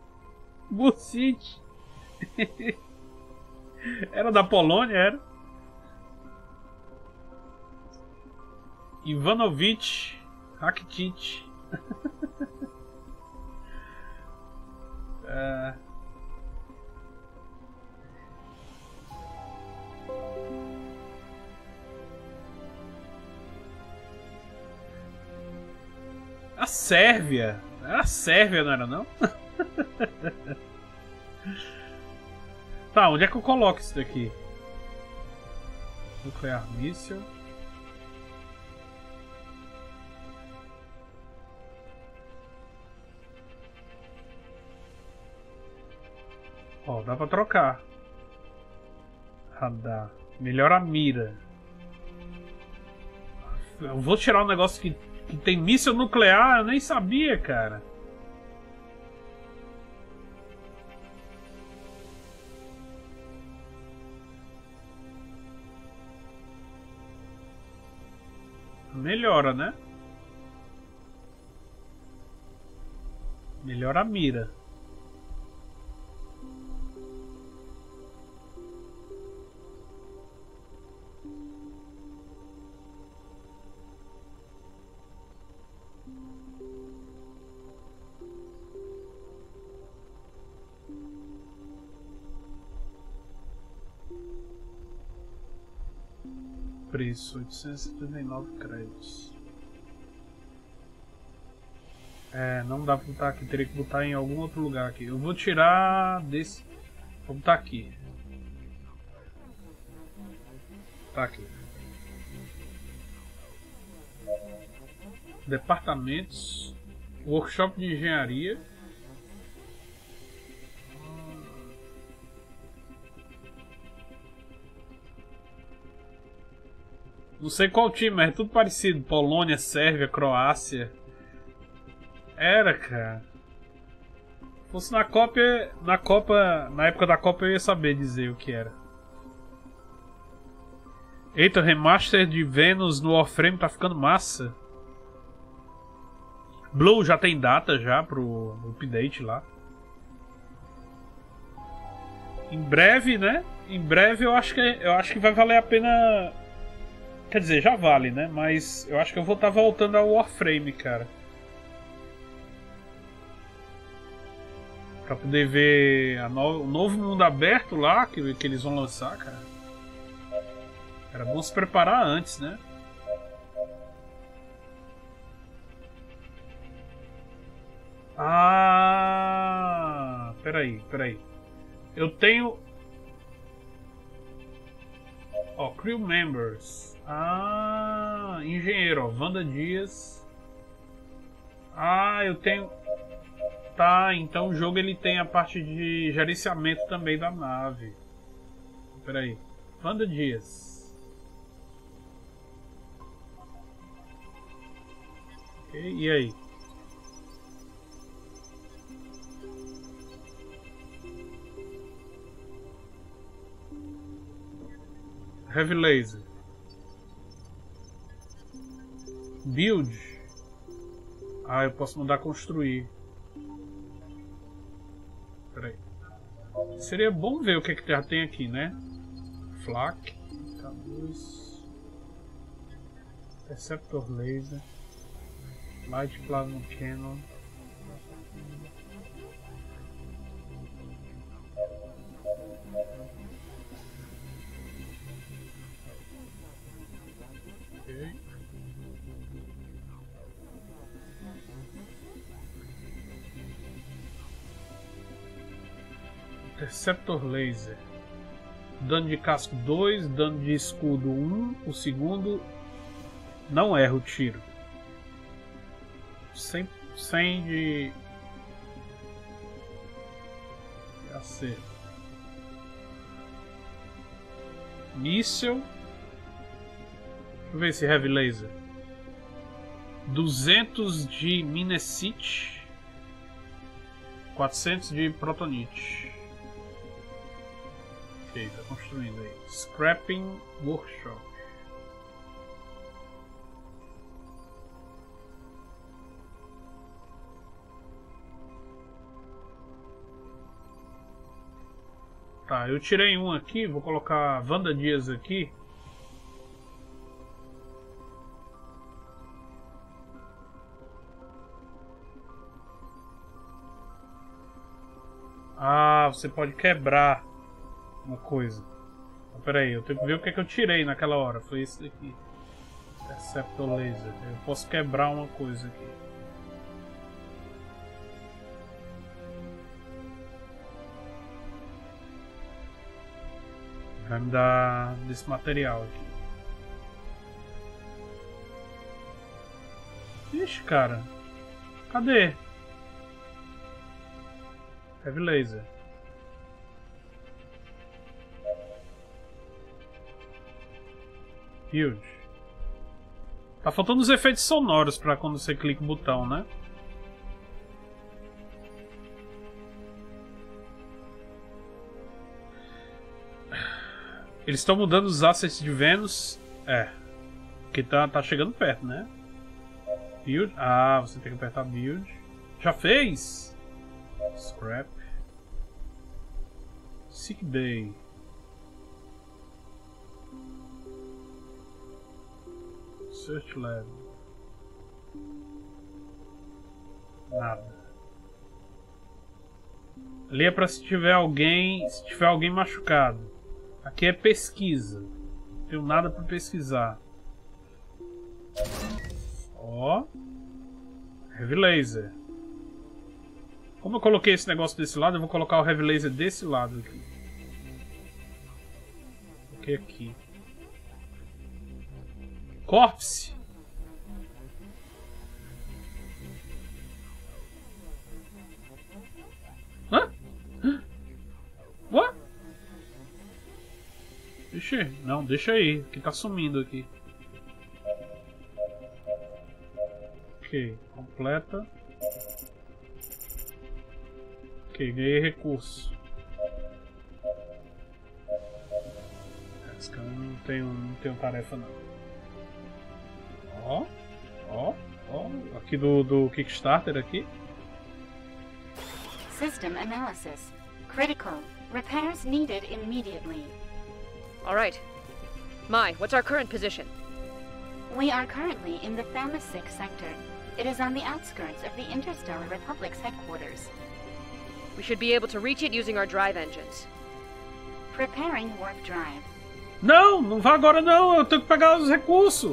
Era da Polônia, era? Ivanovic, Rakitic. A Sérvia. Era a Sérvia, não era não? Tá, onde é que eu coloco isso daqui? Nuclear Missile. Ó, dá pra trocar. Radar. Melhora a mira. Eu vou tirar um negócio que tem míssil nuclear, eu nem sabia, cara. Melhora, né? Melhora a mira. Preço 839 créditos. É, não dá pra botar aqui, teria que botar em algum outro lugar aqui. Eu vou tirar desse. Vou botar aqui. Tá aqui. Departamentos. Workshop de engenharia. Não sei qual time, mas é tudo parecido. Polônia, Sérvia, Croácia. Era, cara. Se fosse na Copa, na época da Copa eu ia saber dizer o que era. Eita, o remaster de Venus no Warframe tá ficando massa. Blue já tem data já pro update lá. Em breve, né? Em breve eu acho que vai valer a pena. Quer dizer, já vale, né? Mas eu acho que eu vou estar voltando ao Warframe, cara. Pra poder ver o novo mundo aberto lá que eles vão lançar, cara. Era bom se preparar antes, né? Ah, peraí. Eu tenho... Ó, Crew Members. Ah, engenheiro, ó, Wanda Dias. Ah, eu tenho... Tá, então o jogo ele tem a parte de gerenciamento também da nave. Peraí. Wanda Dias. Ok, e aí? Heavy Laser. Build. Ah, eu posso mandar construir. Peraí. Seria bom ver o que já tem aqui, né? Flak. K2. Interceptor Laser. Light Plasma Cannon. Interceptor Laser. Dano de casco 2, dano de escudo 1. O segundo não erra o tiro. 100 de acerto. Míssel. Deixa eu ver esse Heavy Laser. 200 de Minesite. 400 de Protonite. Ok, tá construindo aí. Scrapping Workshop. Tá, eu tirei um aqui, vou colocar Wanda Dias aqui. Ah, você pode quebrar uma coisa. Mas, pera aí, eu tenho que ver o que é que eu tirei naquela hora. Foi esse daqui. Interceptor Laser. Eu posso quebrar uma coisa aqui. Vai me dar desse material aqui. Ixi, cara. Cadê? Heavy Laser. Build. Tá faltando os efeitos sonoros pra quando você clica o botão, né? Eles estão mudando os assets de Vênus. É. Porque tá chegando perto, né? Build. Ah, você tem que apertar Build. Já fez? Scrap. Sick Bay. Search Lab. Nada. Ali é pra se tiver alguém machucado. Aqui é pesquisa. Não tenho nada pra pesquisar. Ó. Heavy Laser. Como eu coloquei esse negócio desse lado, eu vou colocar o Heavy Laser desse lado aqui. Coloquei aqui. Corpse. Hã? What? Ixi, não, deixa aí, que tá sumindo aqui. Ok, completa. Ok, ganhei recurso. Esse cara não tenho tarefa não. Ó. Aqui do Kickstarter aqui. System analysis. Critical. Repairs needed immediately. All right. Mai, what's our current position? We are currently in the Thamus 6 sector. It is on the outskirts of the Interstellar Republic's headquarters. We should be able to reach it using our drive engines. Preparing warp drive. Não vá agora não, eu tenho que pegar os recursos.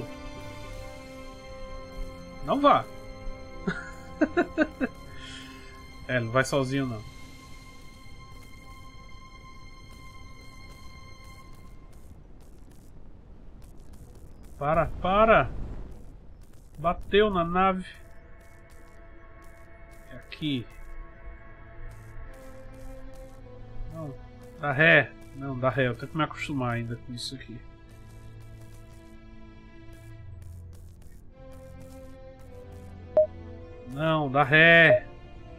Não vá. É, não vai sozinho não. Para! Bateu na nave. É aqui. Não, dá ré. Não, dá ré. Eu tenho que me acostumar ainda com isso aqui. Não, dá ré.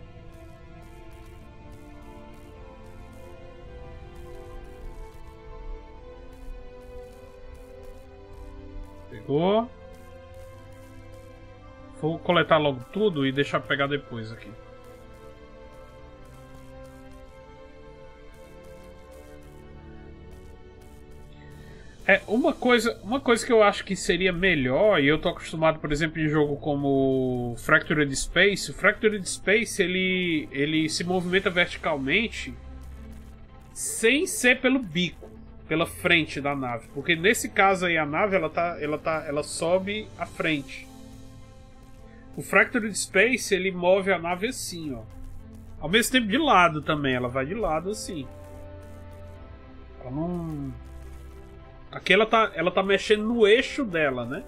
Pegou. Vou coletar logo tudo e deixar pegar depois aqui. É, uma coisa que eu acho que seria melhor, e eu tô acostumado, por exemplo, em jogo como Fractured Space. O Fractured Space, ele se movimenta verticalmente sem ser pelo bico, pela frente da nave. Porque nesse caso aí a nave, ela sobe à frente. O Fractured Space, ele move a nave assim, ó. Ao mesmo tempo de lado também, ela vai de lado assim. Ela não... Aqui ela tá mexendo no eixo dela, né?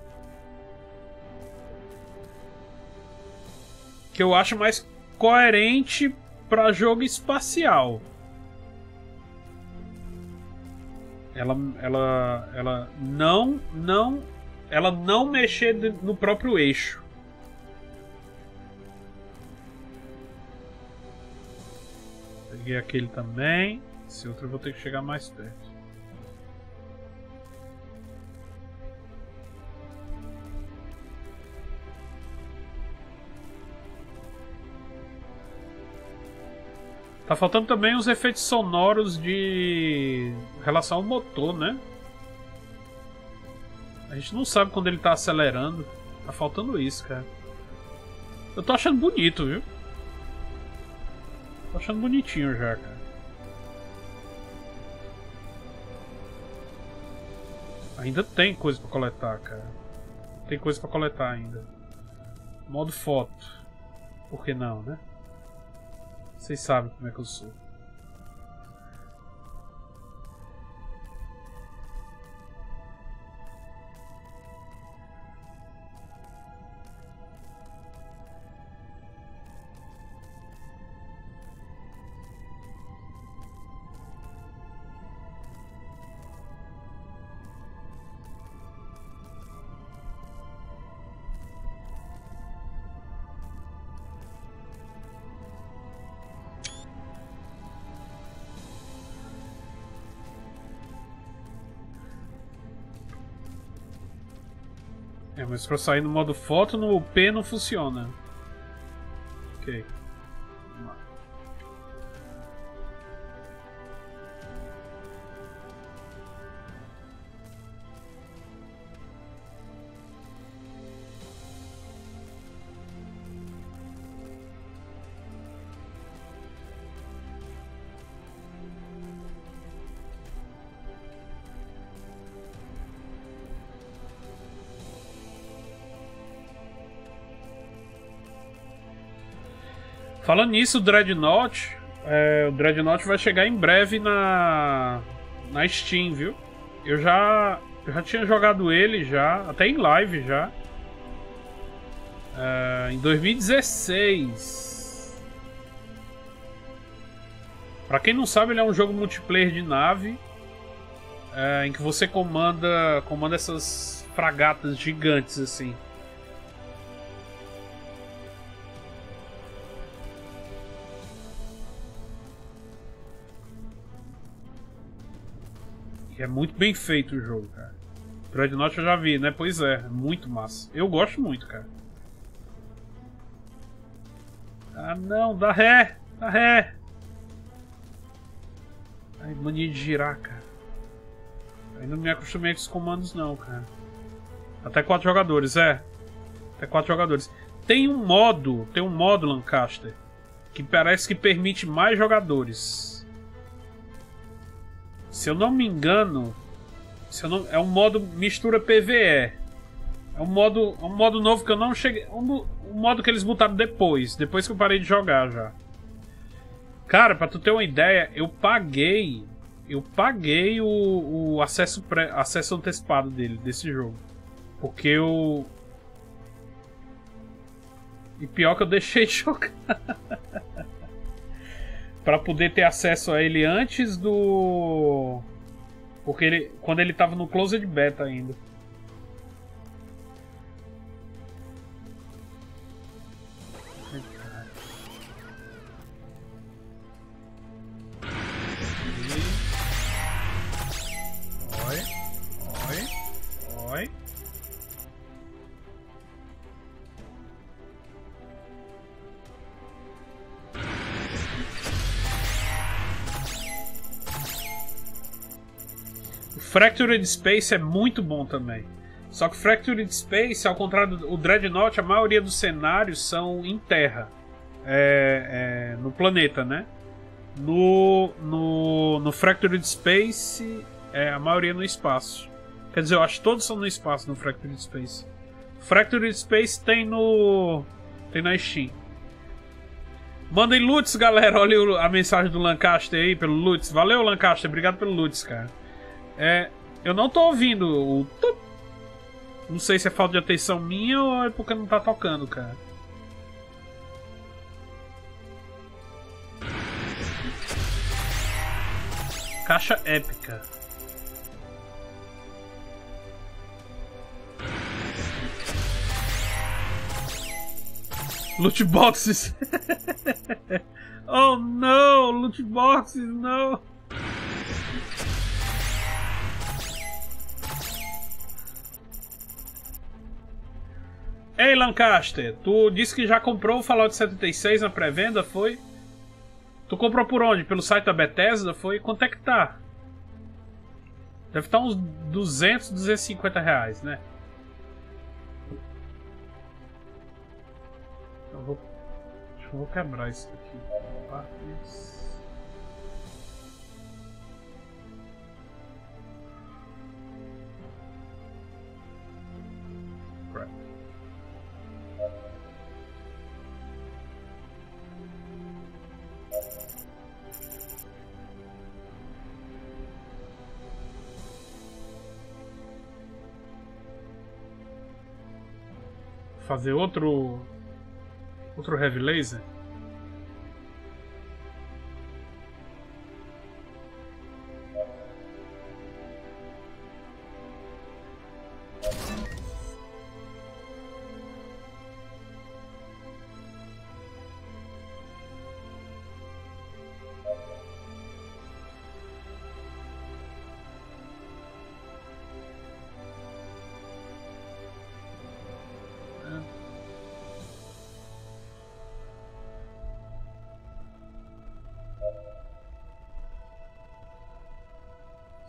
Que eu acho mais coerente para jogo espacial. Ela não mexer no próprio eixo. Peguei aquele também. Esse outro eu vou ter que chegar mais perto. Tá faltando também os efeitos sonoros de relação ao motor, né? A gente não sabe quando ele tá acelerando. Tá faltando isso, cara. Eu tô achando bonito, viu? Tô achando bonitinho já, cara. Ainda tem coisa pra coletar, cara. Tem coisa pra coletar ainda. Modo foto. Por que não, né? Vocês sabem como é que eu sou. É, mas pra sair no modo foto, no P não funciona. Ok. Vamos lá. Falando nisso, o Dreadnought vai chegar em breve na Steam, viu? Eu já tinha jogado ele já, até em live já. Em 2016. Pra quem não sabe, ele é um jogo multiplayer de nave, em que você comanda essas fragatas gigantes assim. É muito bem feito o jogo, cara. Dreadnought eu já vi, né? Pois é, muito massa. Eu gosto muito, cara. Ah, não, dá ré! Dá ré! Ai, mania de girar, cara. Ainda não me acostumei com os comandos, não, cara. Até 4 jogadores, é. Até 4 jogadores. Tem um modo, Lancaster, que parece que permite mais jogadores. Se eu não me engano, é um modo mistura PvE. É um modo novo que eu não cheguei. Um modo que eles botaram depois que eu parei de jogar já. Cara, pra tu ter uma ideia, eu paguei o acesso antecipado desse jogo. Porque eu... E pior que eu deixei de jogar. Pra poder ter acesso a ele antes do... Porque quando ele tava no Closed Beta ainda. Oi. O Fractured Space é muito bom também. Só que o Fractured Space, ao contrário do Dreadnought, a maioria dos cenários são em terra. No planeta, né? No Fractured Space, a maioria no espaço. Quer dizer, eu acho que todos são no espaço no Fractured Space. Fractured Space tem na Steam. Mandem loots, galera. Olha a mensagem do Lancaster aí pelo loots. Valeu, Lancaster. Obrigado pelo loots, cara. Eu não tô ouvindo o... Não sei se é falta de atenção minha ou é porque não tá tocando, cara. Caixa épica. Loot boxes. Oh no, loot boxes, no. Ei, Lancaster, tu disse que já comprou o Fallout 76 na pré-venda, foi? Tu comprou por onde? Pelo site da Bethesda, foi? Quanto é que tá? Deve estar uns 200, 250 reais, né? Acho que eu vou quebrar isso aqui. Fazer outro Heavy Laser.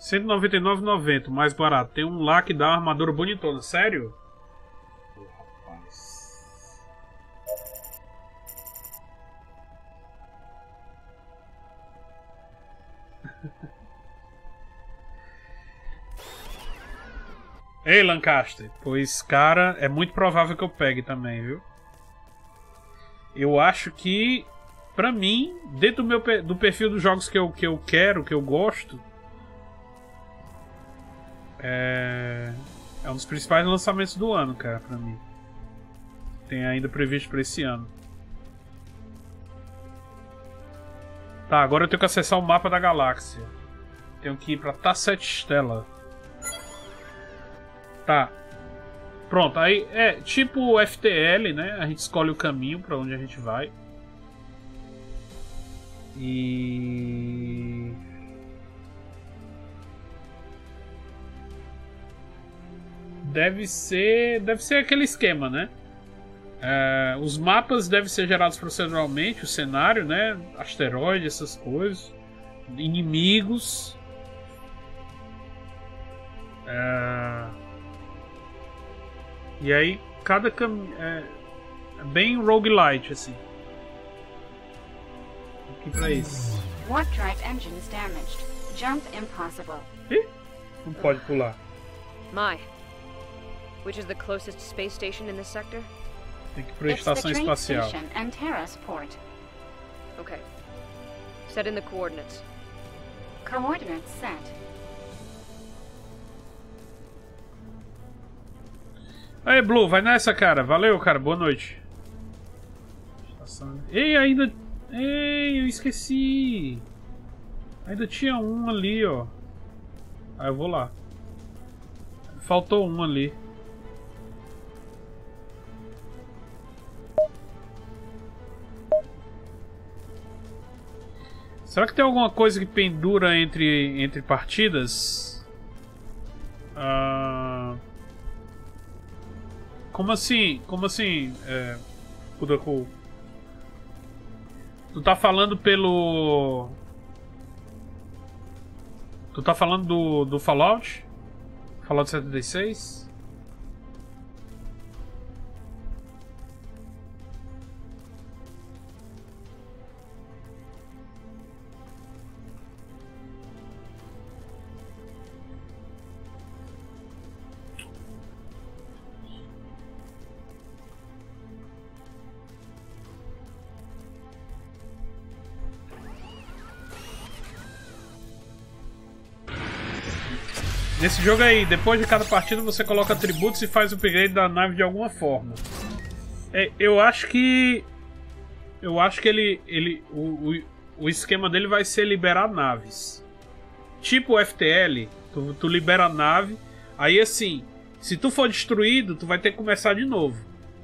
R$199,90, mais barato. Tem um lá que dá uma armadura bonitona. Sério? Rapaz. Ei, Lancaster. Pois, cara, é muito provável que eu pegue também, viu? Eu acho que, pra mim, dentro do perfil dos jogos que eu quero, que eu gosto, é um dos principais lançamentos do ano, cara, pra mim. Tem ainda previsto pra esse ano. Tá, agora eu tenho que acessar o mapa da galáxia. Tenho que ir pra Tasset Stella. Tá. Pronto, aí é tipo o FTL, né? A gente escolhe o caminho pra onde a gente vai. E... Deve ser aquele esquema, né? Os mapas devem ser gerados proceduralmente, o cenário, né? Asteroides, essas coisas. Inimigos. E aí, cada caminho é bem roguelite, assim. Aqui pra isso. Warp drive engines damaged. Jump impossible. Ih, não pode pular. My. Which is the closest space station in this sector? Tem que ir pra estação espacial. Station and Terra's port. Okay. Set in the coordinates. Coordinates set. Aí, Blue, vai nessa, cara. Valeu, cara. Boa noite. Estação... Ei, ainda... Ei, eu esqueci. Ainda tinha um ali, ó. Aí eu vou lá. Faltou um ali. Será que tem alguma coisa que pendura entre partidas? Como assim? Como assim? Kudaku? Tu tá falando pelo... Tu tá falando do Fallout? Fallout 76? Nesse jogo aí, depois de cada partida você coloca atributos e faz o upgrade da nave de alguma forma. Eu acho que o esquema dele vai ser liberar naves. Tipo o FTL, tu libera a nave, aí assim, se tu for destruído, tu vai ter que começar de novo.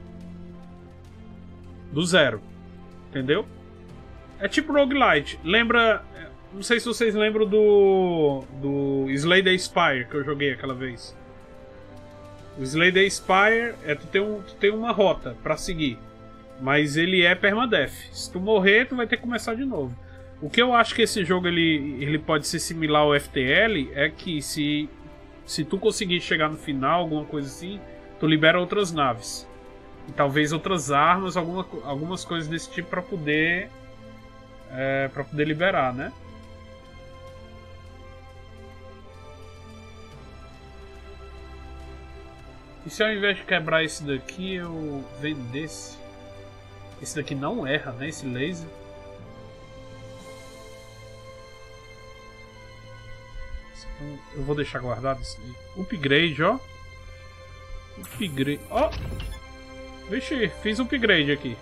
Do zero. Entendeu? É tipo roguelite. Lembra... Não sei se vocês lembram do Slay the Spire que eu joguei aquela vez. O Slay the Spire tu tem uma rota pra seguir, mas ele é permadeath. Se tu morrer, tu vai ter que começar de novo. O que eu acho que esse jogo ele pode ser similar ao FTL é que se tu conseguir chegar no final, alguma coisa assim, tu libera outras naves. E talvez outras armas, algumas coisas desse tipo pra poder liberar, né? E se ao invés de quebrar esse daqui, eu vendesse? Esse daqui não erra, né? Esse laser. Eu vou deixar guardado isso aí. Upgrade, ó. Upgrade. Ó! Vixe, fiz upgrade aqui.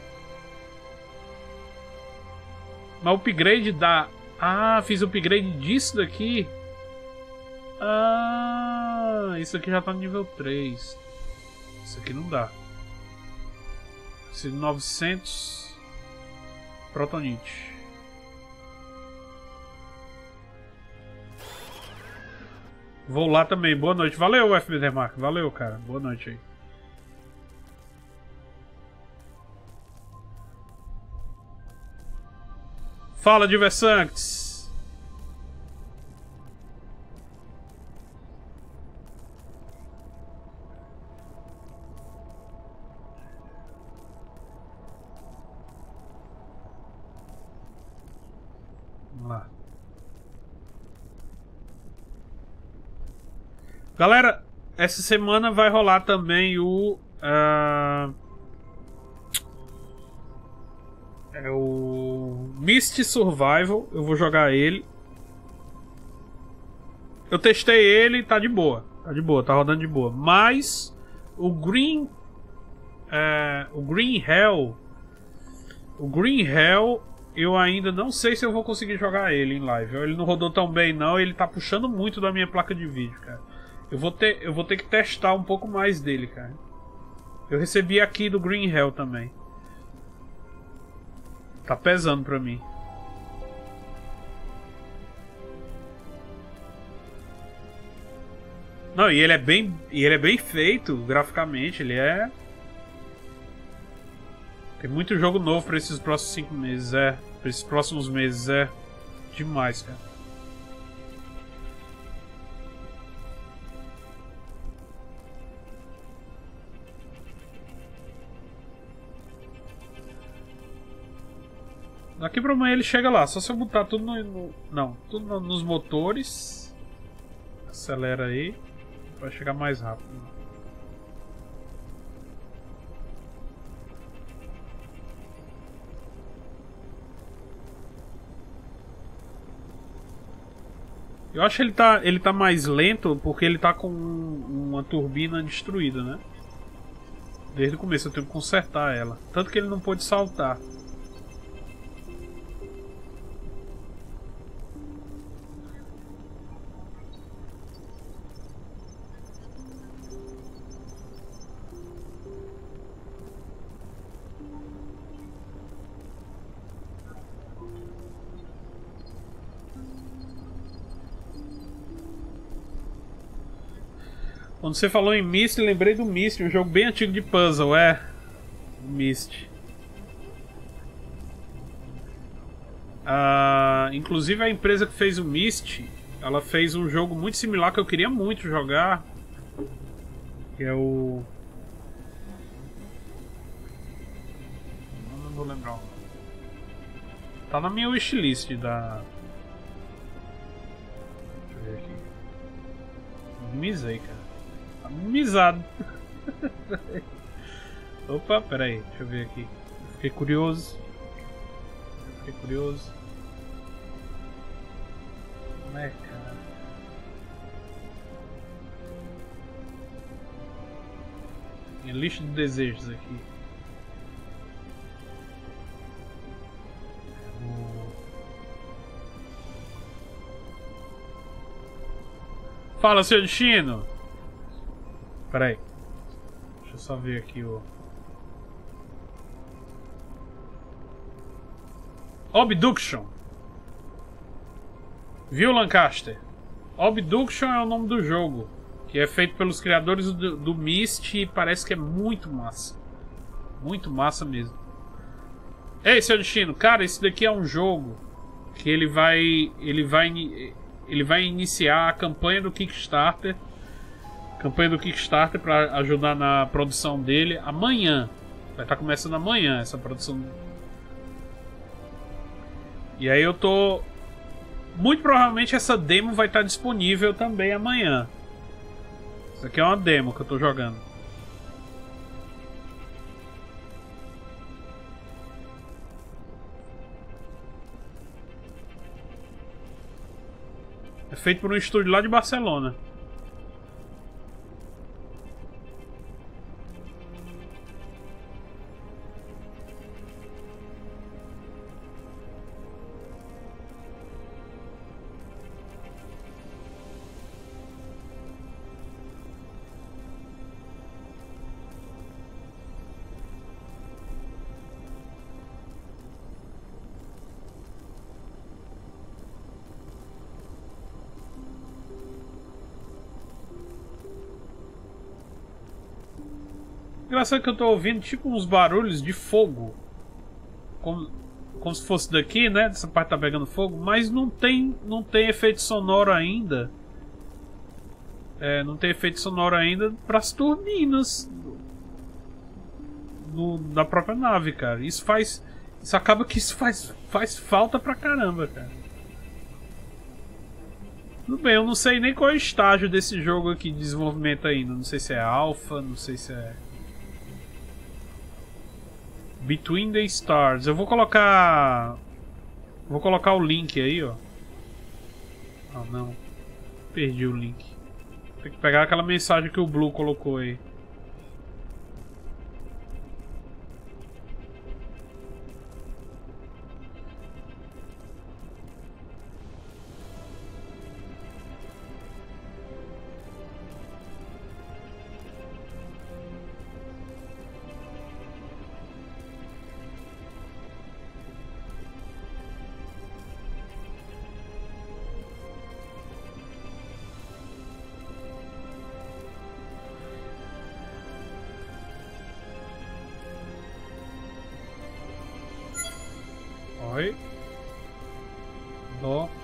Mas upgrade dá... Ah, fiz upgrade disso daqui. Ah, isso aqui já tá no nível 3. Isso aqui não dá. Preciso de 900 Protonite. Vou lá também. Boa noite. Valeu, FBD Mark. Valeu, cara. Boa noite aí. Fala, Diversantes. Vamos lá. Galera, essa semana vai rolar também o Myst Survival. Eu vou jogar ele. Eu testei ele, tá de boa. Tá de boa, tá rodando de boa. Mas o Green Hell, eu ainda não sei se eu vou conseguir jogar ele em live. Ele não rodou tão bem não, ele tá puxando muito da minha placa de vídeo, cara. Eu vou ter que testar um pouco mais dele, cara. Eu recebi aqui do Green Hell também. Tá pesando pra mim. Não, e ele é bem feito graficamente, ele é... Tem muito jogo novo pra esses próximos 5 meses, pra esses próximos meses, demais, cara. Daqui pra amanhã ele chega lá, só se eu botar tudo tudo nos motores. Acelera aí, vai chegar mais rápido. Eu acho que ele tá mais lento porque ele tá com uma turbina destruída, né? Desde o começo eu tenho que consertar ela. Tanto que ele não pôde saltar. Quando você falou em Myst, lembrei do Myst, um jogo bem antigo de puzzle, Myst. Inclusive a empresa que fez o Myst, ela fez um jogo muito similar que eu queria muito jogar, que é o... Não vou lembrar. Tá na minha wishlist da... Deixa eu ver aqui. Misei, cara. Mimizado. Opa, peraí, deixa eu ver aqui. Fiquei curioso. Como é, cara? Minha lista de desejos aqui. Fala, seu destino! Pera aí. Deixa eu só ver aqui o... Obduction. Viu, Lancaster? Obduction é o nome do jogo, que é feito pelos criadores do Myst e parece que é muito massa. Muito massa mesmo. Ei, seu destino, cara, esse daqui é um jogo que ele vai iniciar a campanha do Kickstarter. Campanha do Kickstarter para ajudar na produção dele amanhã. Vai estar começando amanhã essa produção. E aí eu tô... Muito provavelmente essa demo vai estar disponível também amanhã. Isso aqui é uma demo que eu tô jogando. É feito por um estúdio lá de Barcelona. Engraçado que eu tô ouvindo tipo uns barulhos de fogo. Como se fosse daqui, né? Essa parte tá pegando fogo. Mas não tem efeito sonoro ainda. Não tem efeito sonoro ainda para as turbinas da própria nave, cara. Isso acaba que isso faz falta pra caramba, cara. Tudo bem, eu não sei nem qual é o estágio desse jogo aqui de desenvolvimento ainda. Não sei se é alpha, não sei se é... Between the Stars. Eu vou colocar... Vou colocar o link aí, ó. Ah, não. Perdi o link. Tem que pegar aquela mensagem que o Blue colocou aí. Oi. Doc.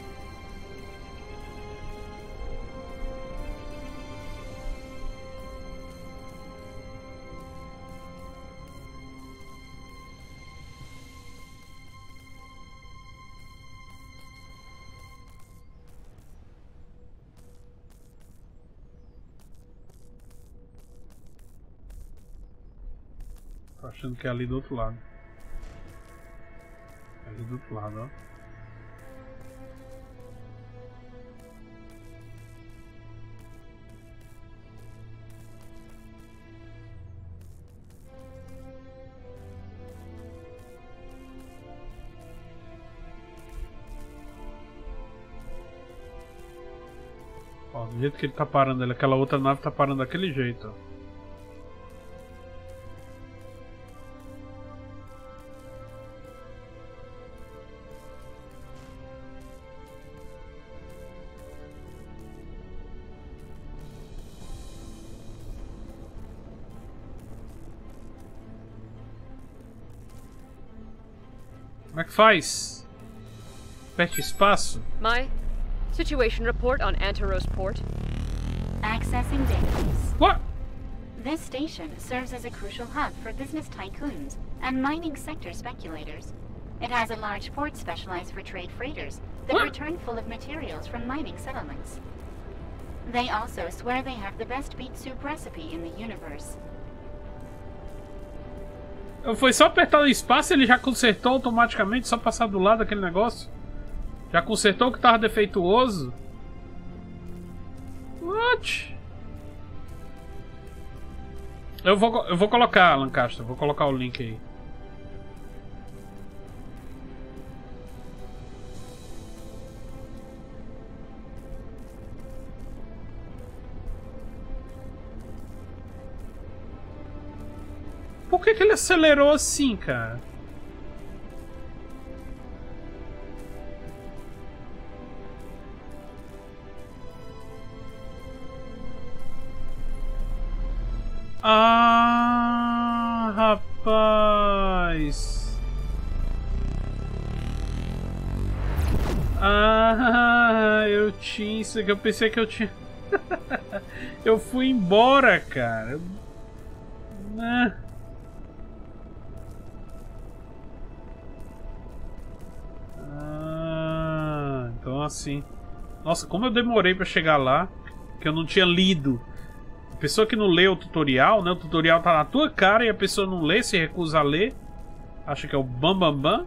Tô achando que é ali do outro lado. Ali do outro lado, ó. Ó, do jeito que ele tá parando, aquela outra nave tá parando daquele jeito, ó. Como é que faz? Aperte espaço. My situation report on Antaros Port. Accessing database. What? This station serves as a crucial hub for business tycoons and mining sector speculators. It has a large port specialized for trade freighters that What? return full of materials from mining settlements. They also swear they have the best beet soup recipe in the universe. Foi só apertar o espaço e ele já consertou automaticamente, só passar do lado daquele negócio? Já consertou o que tava defeituoso? What? Eu vou colocar, Lancaster, vou colocar o link aí. Por que ele acelerou assim, cara? Ah, rapaz. Ah, eu tinha isso aqui. Eu pensei que eu tinha. Eu fui embora, cara. Ah. Então assim, nossa, como eu demorei pra chegar lá, que eu não tinha lido. A pessoa que não lê o tutorial, né? O tutorial tá na tua cara e a pessoa não lê, se recusa a ler. Acha que é o bam bam bam.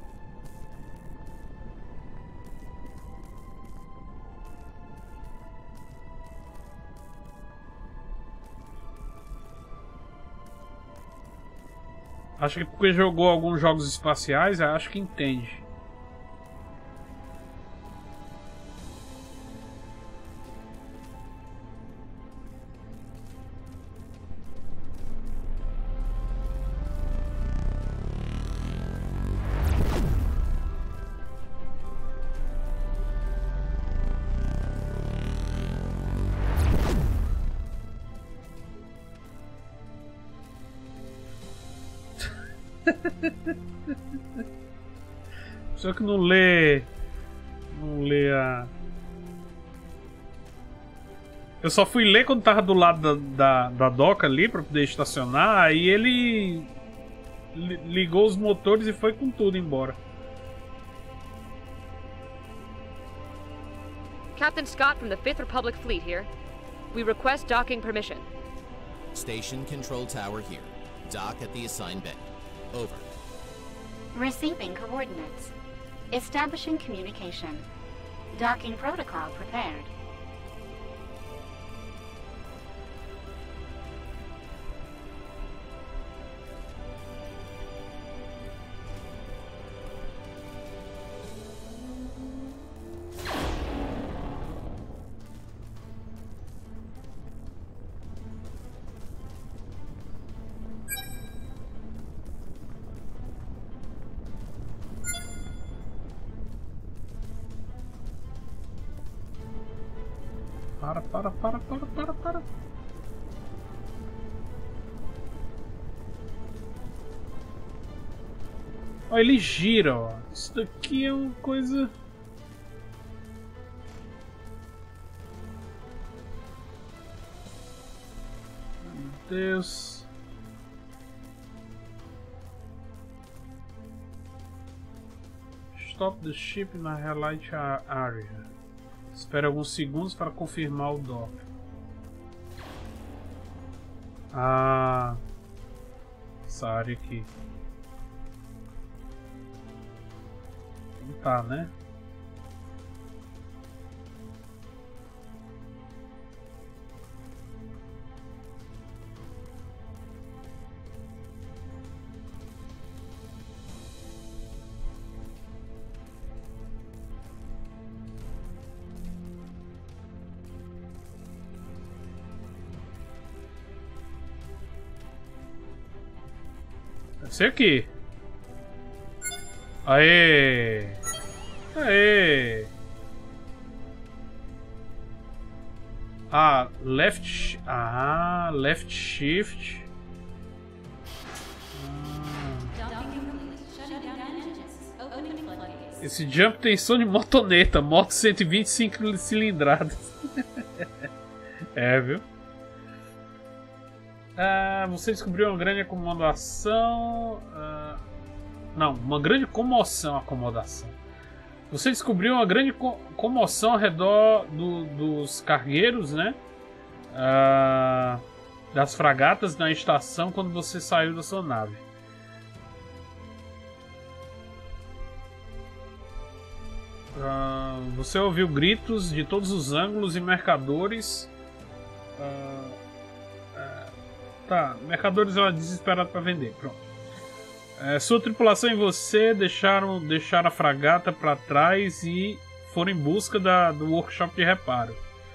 Acho que porque jogou alguns jogos espaciais, acho que entende. Só que não lê a... Eu só fui ler quando tava do lado da doca ali pra poder estacionar. Aí ele ligou os motores e foi com tudo embora. Captain Scott from the 5th Republic Fleet here. We request docking permission. Station control tower here. Dock at the assigned bay. Over. Receiving coordinates. Establishing communication. Docking protocol prepared. Para. Ó, ele gira, ó. Isso daqui é uma coisa... Meu Deus. Stop the ship na Relight Area. Espere alguns segundos para confirmar o dock. Ah, essa área aqui. Não tá, né? Esse aqui. Aê! Aê! Ah, left. Ah, left shift. Esse jump tem som de motoneta, moto 125 cilindradas. É, viu? Você descobriu uma grande acomodação. Não, uma grande acomodação. Você descobriu uma grande comoção ao redor dos cargueiros, né? Das fragatas na estação quando você saiu da sua nave. Você ouviu gritos de todos os ângulos e mercadores. Tá, mercadores desesperados para vender. Pronto. Sua tripulação e você deixaram a fragata para trás e foram em busca do workshop de reparo.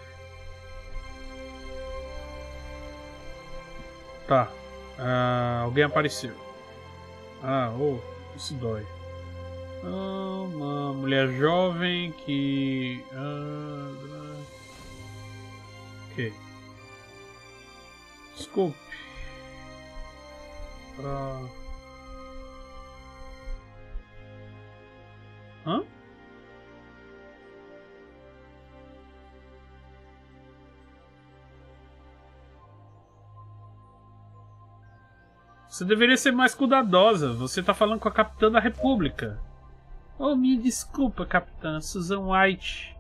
Tá. Alguém apareceu. Isso dói. Uma mulher jovem que... Ok. Desculpe. Hã? Você deveria ser mais cuidadosa. Você tá falando com a capitã da República. Oh, me desculpa, capitã. Susan White.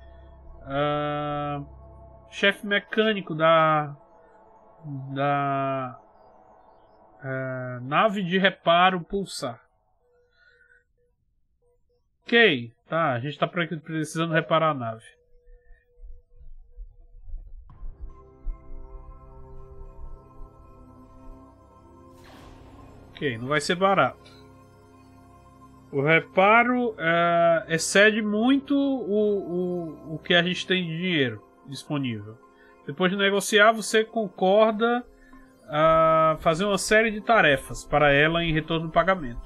Chefe mecânico da nave de reparo Pulsar. Ok, tá. A gente tá precisando reparar a nave. Ok, não vai ser barato. O reparo excede muito o que a gente tem de dinheiro disponível. Depois de negociar, você concorda a fazer uma série de tarefas para ela em retorno do pagamento.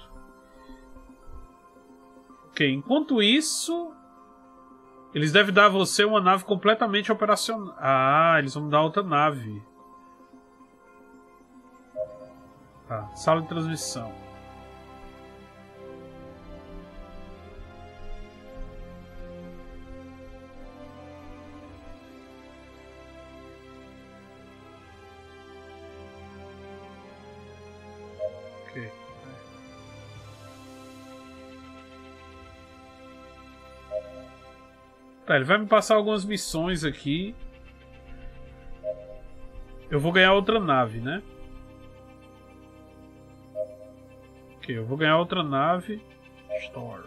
Ok, enquanto isso, eles devem dar a você uma nave completamente operacional. Eles vão dar outra nave. Tá, sala de transmissão. Ok. Tá, ele vai me passar algumas missões aqui. Eu vou ganhar outra nave, né? Ok, eu vou ganhar outra nave. Store.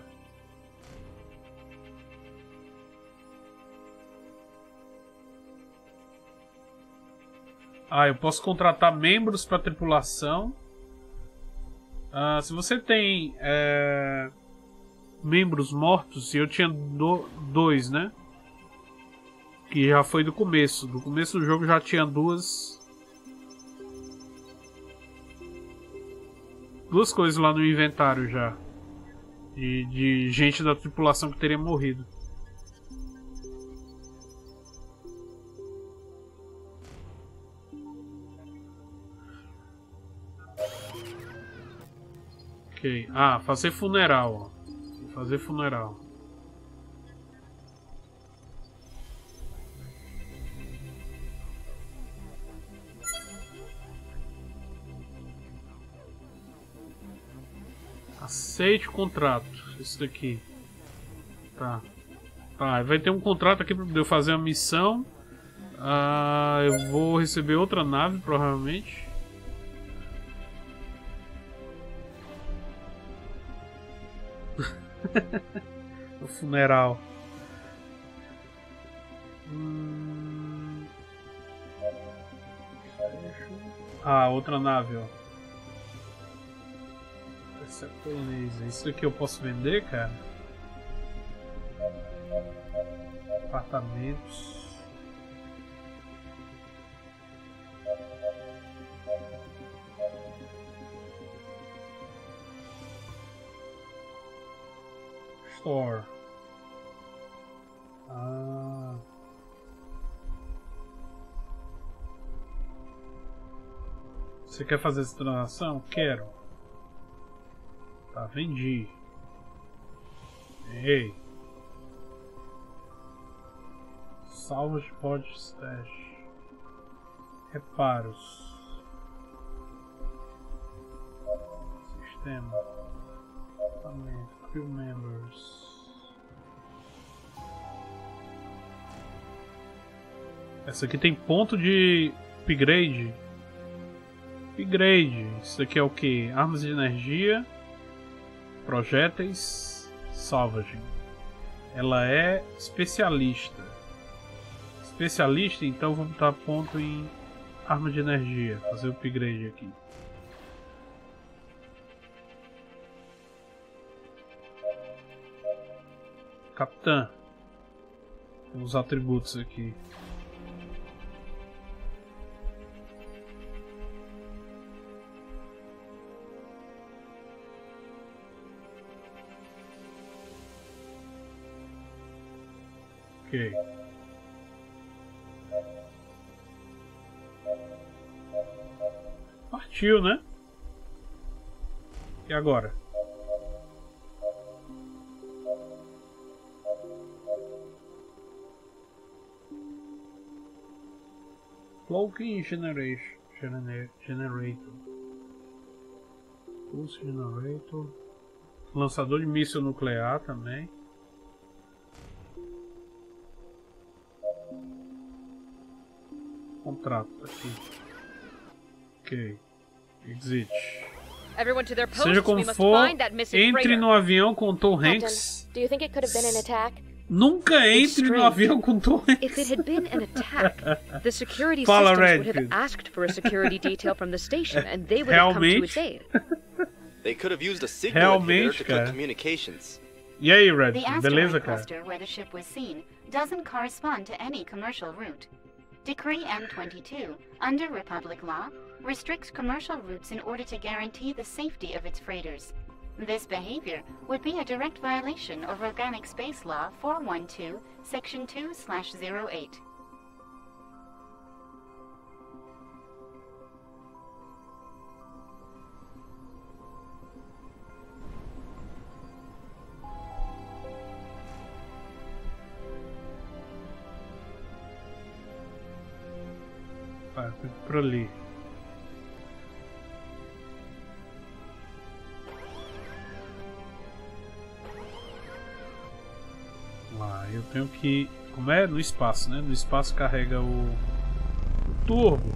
Ah, eu posso contratar membros para tripulação. Se você tem membros mortos, e eu tinha dois, né? Que já foi do começo. Do começo do jogo já tinha duas coisas lá no inventário já. De gente da tripulação que teria morrido. Ok. Ah, fazer funeral. Ó. Fazer funeral. Aceite o contrato. Esse daqui. Tá. Tá, vai ter um contrato aqui para eu fazer uma missão. Eu vou receber outra nave, provavelmente. O funeral. Outra nave, ó. Receptor laser. Isso aqui eu posso vender, cara? Apartamentos. Store. Você quer fazer essa transação? Quero. Tá, vendi. Ei. Salvage pod stash. Reparos. Sistema. Crew members. Essa aqui tem ponto de upgrade. Upgrade. Isso daqui é o que? Armas de energia. Projéteis. Salvaging. Ela é especialista. Especialista, então vamos botar ponto em arma de energia. Fazer o upgrade aqui. Capitã. Tem os atributos aqui. Ok. Partiu, né? E agora? Cloaking Generator. Pulse Generator. Lançador de míssil nuclear também. Contrato aqui. Ok. Exit. Seja como for, entre no avião com Tom Hanks. Do you think it could have been an attack? Nunca entre no avião com Tom Hanks. If it had been an attack, the security Fala, systems would have Redfield. asked for a security detail from the station, and they would have come to its aid. They could have used a signal inhibitor to cut cara. communications. E aí, The Redfield? Beleza, asteroid cara? cluster where the ship was seen doesn't correspond to any commercial route. Decree M22, under Republic law, restricts commercial routes in order to guarantee the safety of its freighters. This behavior would be a direct violation of Organic Space Law 412, Section 2/08. Vai, por ali. Lá, eu tenho que... Como é? No espaço, né? No espaço carrega o turbo.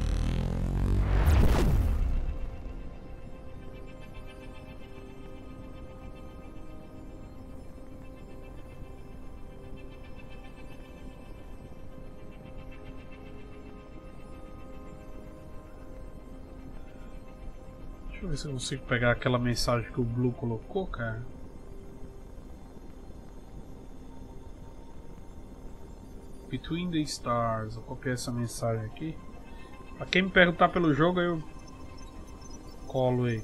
Deixa eu ver se eu consigo pegar aquela mensagem que o Blue colocou, cara. Between the Stars. Eu copiei essa mensagem aqui. Pra quem me perguntar pelo jogo, eu colo aí.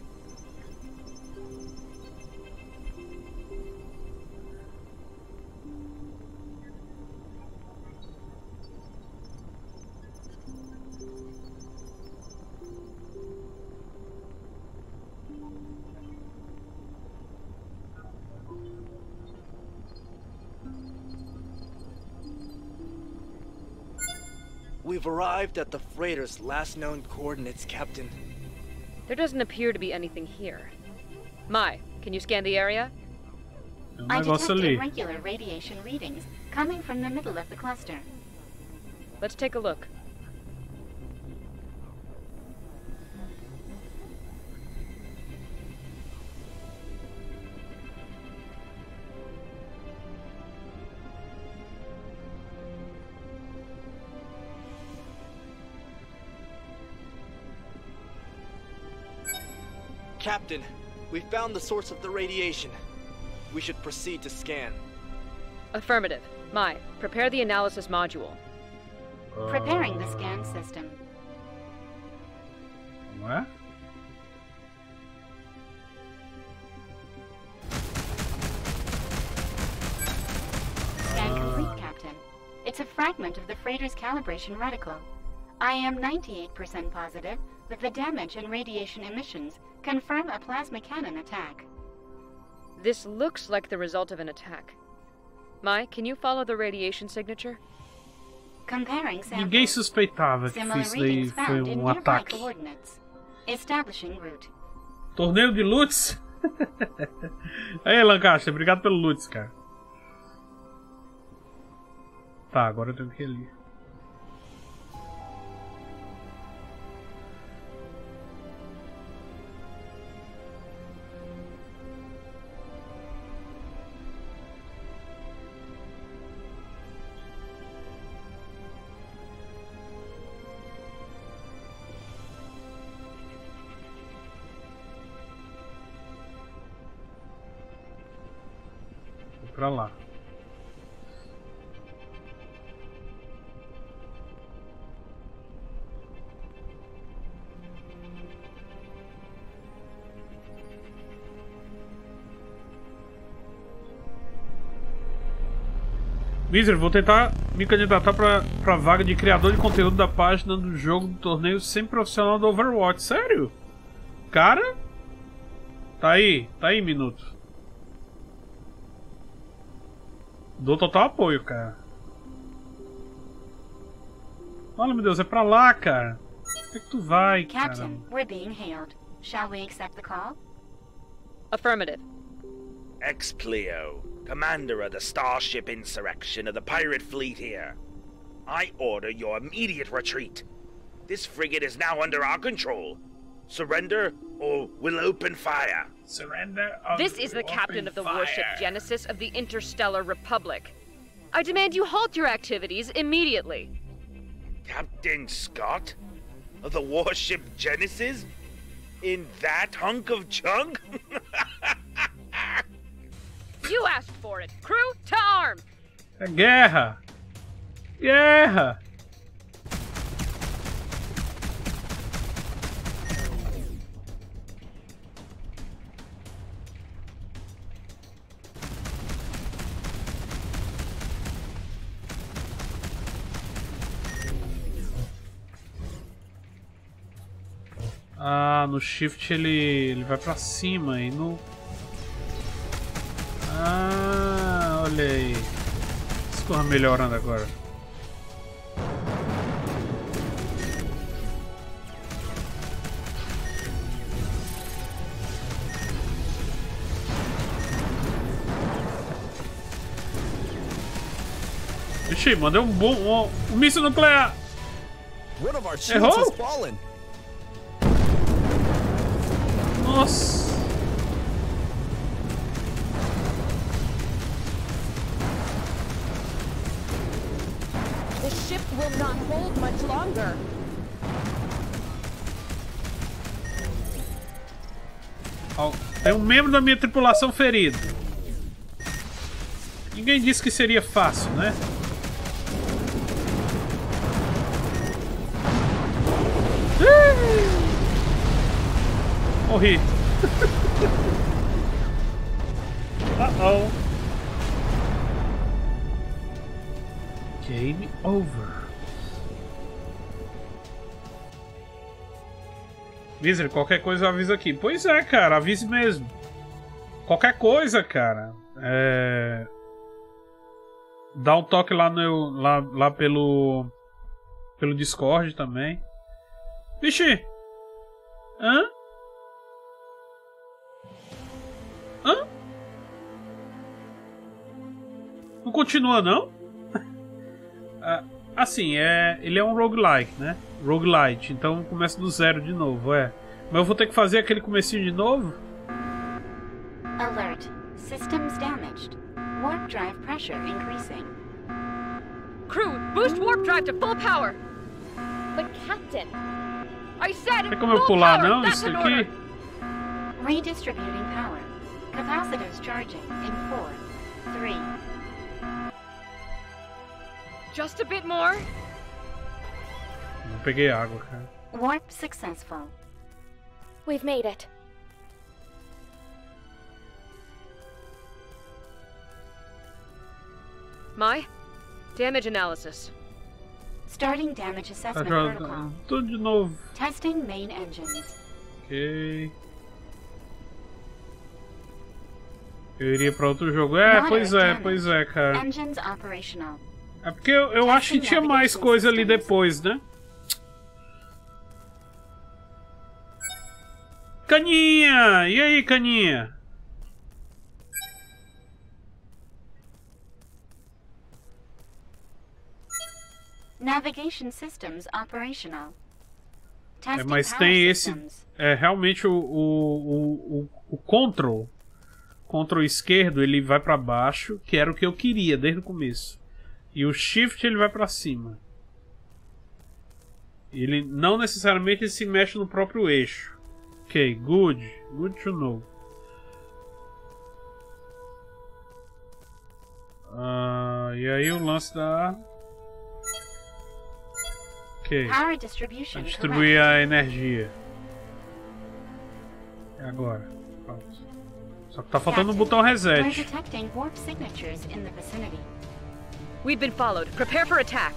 We've arrived at the freighter's last known coordinates, Captain. There doesn't appear to be anything here. Mai, can you scan the area? I detect irregular radiation readings coming from the middle of the cluster. Let's take a look. Captain, we found the source of the radiation. We should proceed to scan. Affirmative. Mai, prepare the analysis module. Preparing the scan system. What? Scan complete, Captain. It's a fragment of the freighter's calibration reticle. I am 98% positive that the damage and radiation emissions confirm a plasma cannon attack. This looks like the result of an attack. Mai, can you follow the radiation signature? Comparing samples. Ninguém suspeitava que isso daí foi ataque. Establishing route. Torneio de Lutz? Aí, Lancaster, obrigado pelo Lutz, cara. Tá, agora eu tenho que ir ali. Pra lá. Miser, vou tentar me candidatar pra vaga de criador de conteúdo da página do jogo do torneio semi-profissional do Overwatch. Sério? Cara? Tá aí, minuto. Dou total apoio, cara. Olha, meu Deus, é pra lá, cara. Onde é que tu vai, cara? Captain, we're being hailed. Shall we accept the call? Affirmative. Ex-Pleo, commander of the Starship Insurrection of the pirate fleet here. I order your immediate retreat. This frigate is now under our control. Surrender or we'll open fire. Surrender. This is the captain of the warship Genesis of the Interstellar Republic. I demand you halt your activities immediately. Captain Scott? Of the warship Genesis? In that hunk of junk? You asked for it. Crew, to arm! É guerra! Guerra! Ah, no shift ele vai pra cima e no... Ah, olha aí. Escorra melhorando agora. Ixi, mandei um míssil nuclear. Errou? Nossa. The ship will not hold much longer. Tem um membro da minha tripulação ferido. Ninguém disse que seria fácil, né? Morri. Uh-oh. Game over. Wizard, qualquer coisa eu aviso aqui. Pois é, cara, avise mesmo. Qualquer coisa, cara. Dá um toque lá lá pelo Discord também. Vixe! Hã? Não continua, não? Assim, ele é um roguelike, né? Roguelite, então começa do zero de novo, Mas eu vou ter que fazer aquele comecinho de novo? Alert. Systems damaged. Warp drive pressure increasing. Crew, boost warp drive to full power. But Captain... I said Tem como eu pular, não? Isso aqui? Redistributing power. Capacitors charging in 4, 3... Just a bit more. Não peguei água, cara. Warp successful. We've made it. My damage analysis. Starting damage assessment protocol. Tudo de novo. Testing main engines. Ok. Eu iria pra outro jogo. Pois é, cara. Engines operational. É porque eu acho que tinha mais coisa ali depois, né? Caninha! E aí, Caninha? Navigation systems operational. Mas tem esse... realmente o control esquerdo, ele vai pra baixo, que era o que eu queria desde o começo. E o shift ele vai pra cima. Ele não necessariamente se mexe no próprio eixo. Ok, good to know. E aí o lance da... Ok. Vai distribuir a energia. É agora. Pronto. Só que tá faltando um botão reset. We've been followed. Prepare for attack.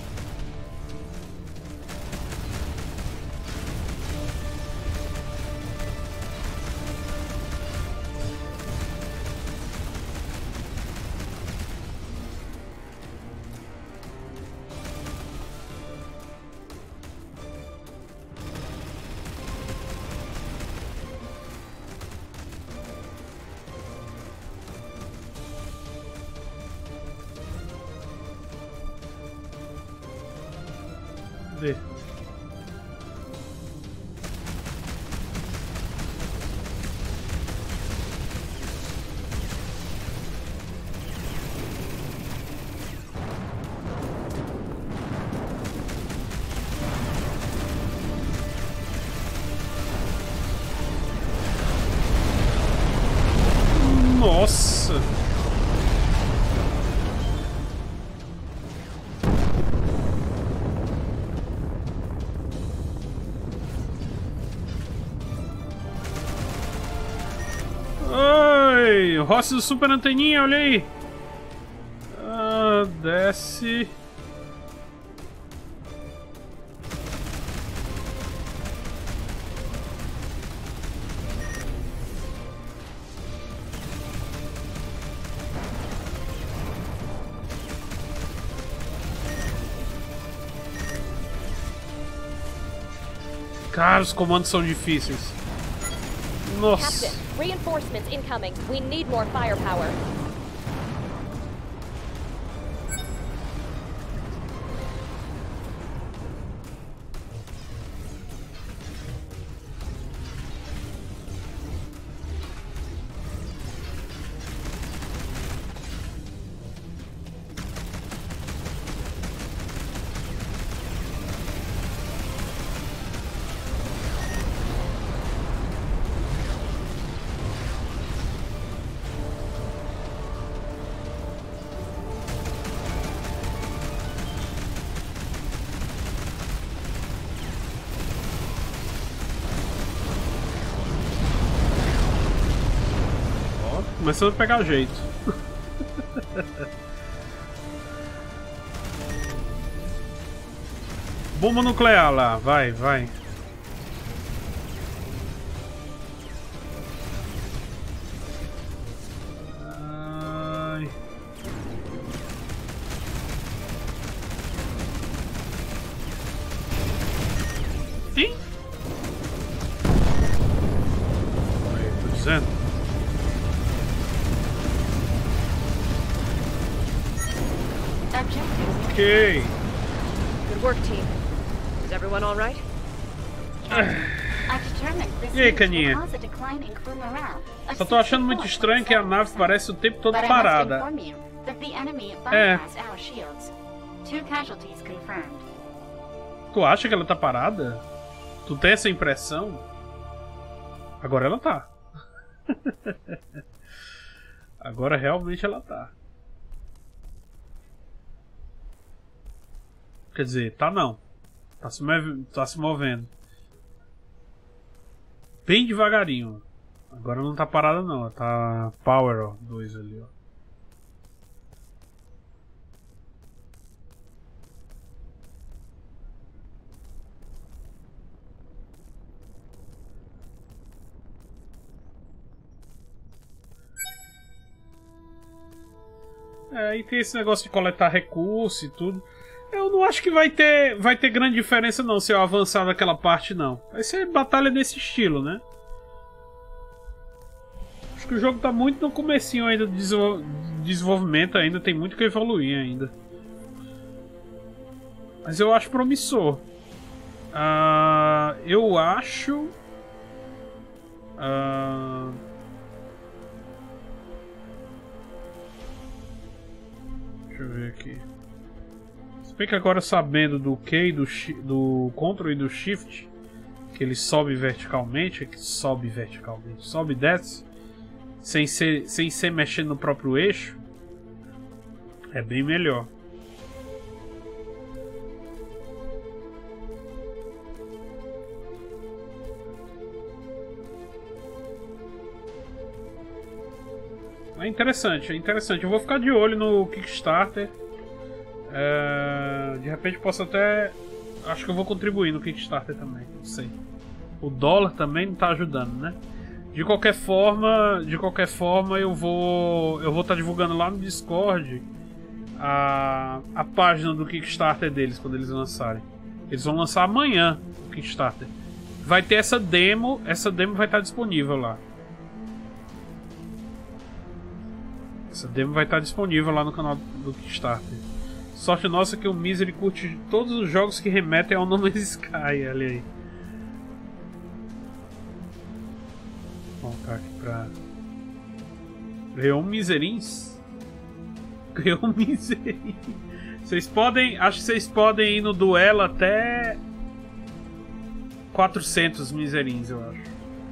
Nossa! Oi! Rossi do Super Anteninha, olha aí! Desce. Cara, os comandos são difíceis. Nossa. Captain, reinforcements incoming. We need more firepower. começando a pegar jeito. Bomba nuclear lá, vai, vai. Ai. Sim? Aí, tô dizendo. Ok. Good work, team. Is everyone all right? E aí, caninha? Só tô achando muito estranho que a nave parece o tempo todo parada. É. Tu acha que ela tá parada? Tu tem essa impressão? Agora ela tá. Agora realmente ela tá. Quer dizer, tá não. Tá se movendo. Bem devagarinho. Agora não tá parada não. Ela tá Power, ó. 2 ali, ó. É, e tem esse negócio de coletar recurso e tudo. Eu não acho que vai ter grande diferença não se eu avançar naquela parte não. Vai ser batalha desse estilo, né? Acho que o jogo tá muito no comecinho ainda de desenvolvimento ainda, tem muito que evoluir ainda. Mas eu acho promissor. Eu acho... Deixa eu ver aqui. Se bem que agora sabendo do Q, do Ctrl e do Shift, que ele sobe verticalmente, sobe e desce, sem ser mexendo no próprio eixo, é bem melhor. É interessante, é interessante. Eu vou ficar de olho no Kickstarter. De repente posso até... Acho que eu vou contribuir no Kickstarter também, não sei. O dólar também não tá ajudando, né? De qualquer forma eu vou estar divulgando lá no Discord a página do Kickstarter deles quando eles lançarem. Eles vão lançar amanhã o Kickstarter. Vai ter essa demo vai estar disponível lá. Essa demo vai estar disponível lá no canal do Kickstarter. Sorte nossa que o Misery curte todos os jogos que remetem ao No Man's Sky, olha aí. Vou colocar aqui pra... Ganhou um Miserins? Ganhou um Miserins. Vocês podem... Acho que vocês podem ir no duelo até... 400 Miserins, eu acho.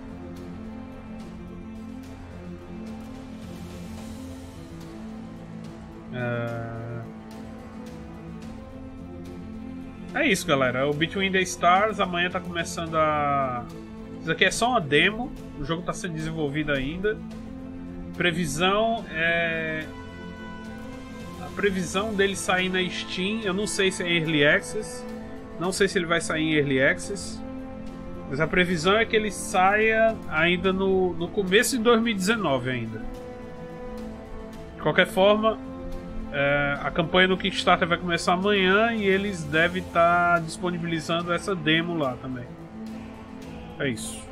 É isso, galera. O Between the Stars amanhã tá começando a... Isso aqui é só uma demo. O jogo tá sendo desenvolvido ainda. Previsão é... A previsão dele sair na Steam, eu não sei se é Early Access. Não sei se ele vai sair em Early Access. Mas a previsão é que ele saia ainda no começo de 2019 ainda. De qualquer forma... a campanha do Kickstarter vai começar amanhã e eles devem estar disponibilizando essa demo lá também. É isso.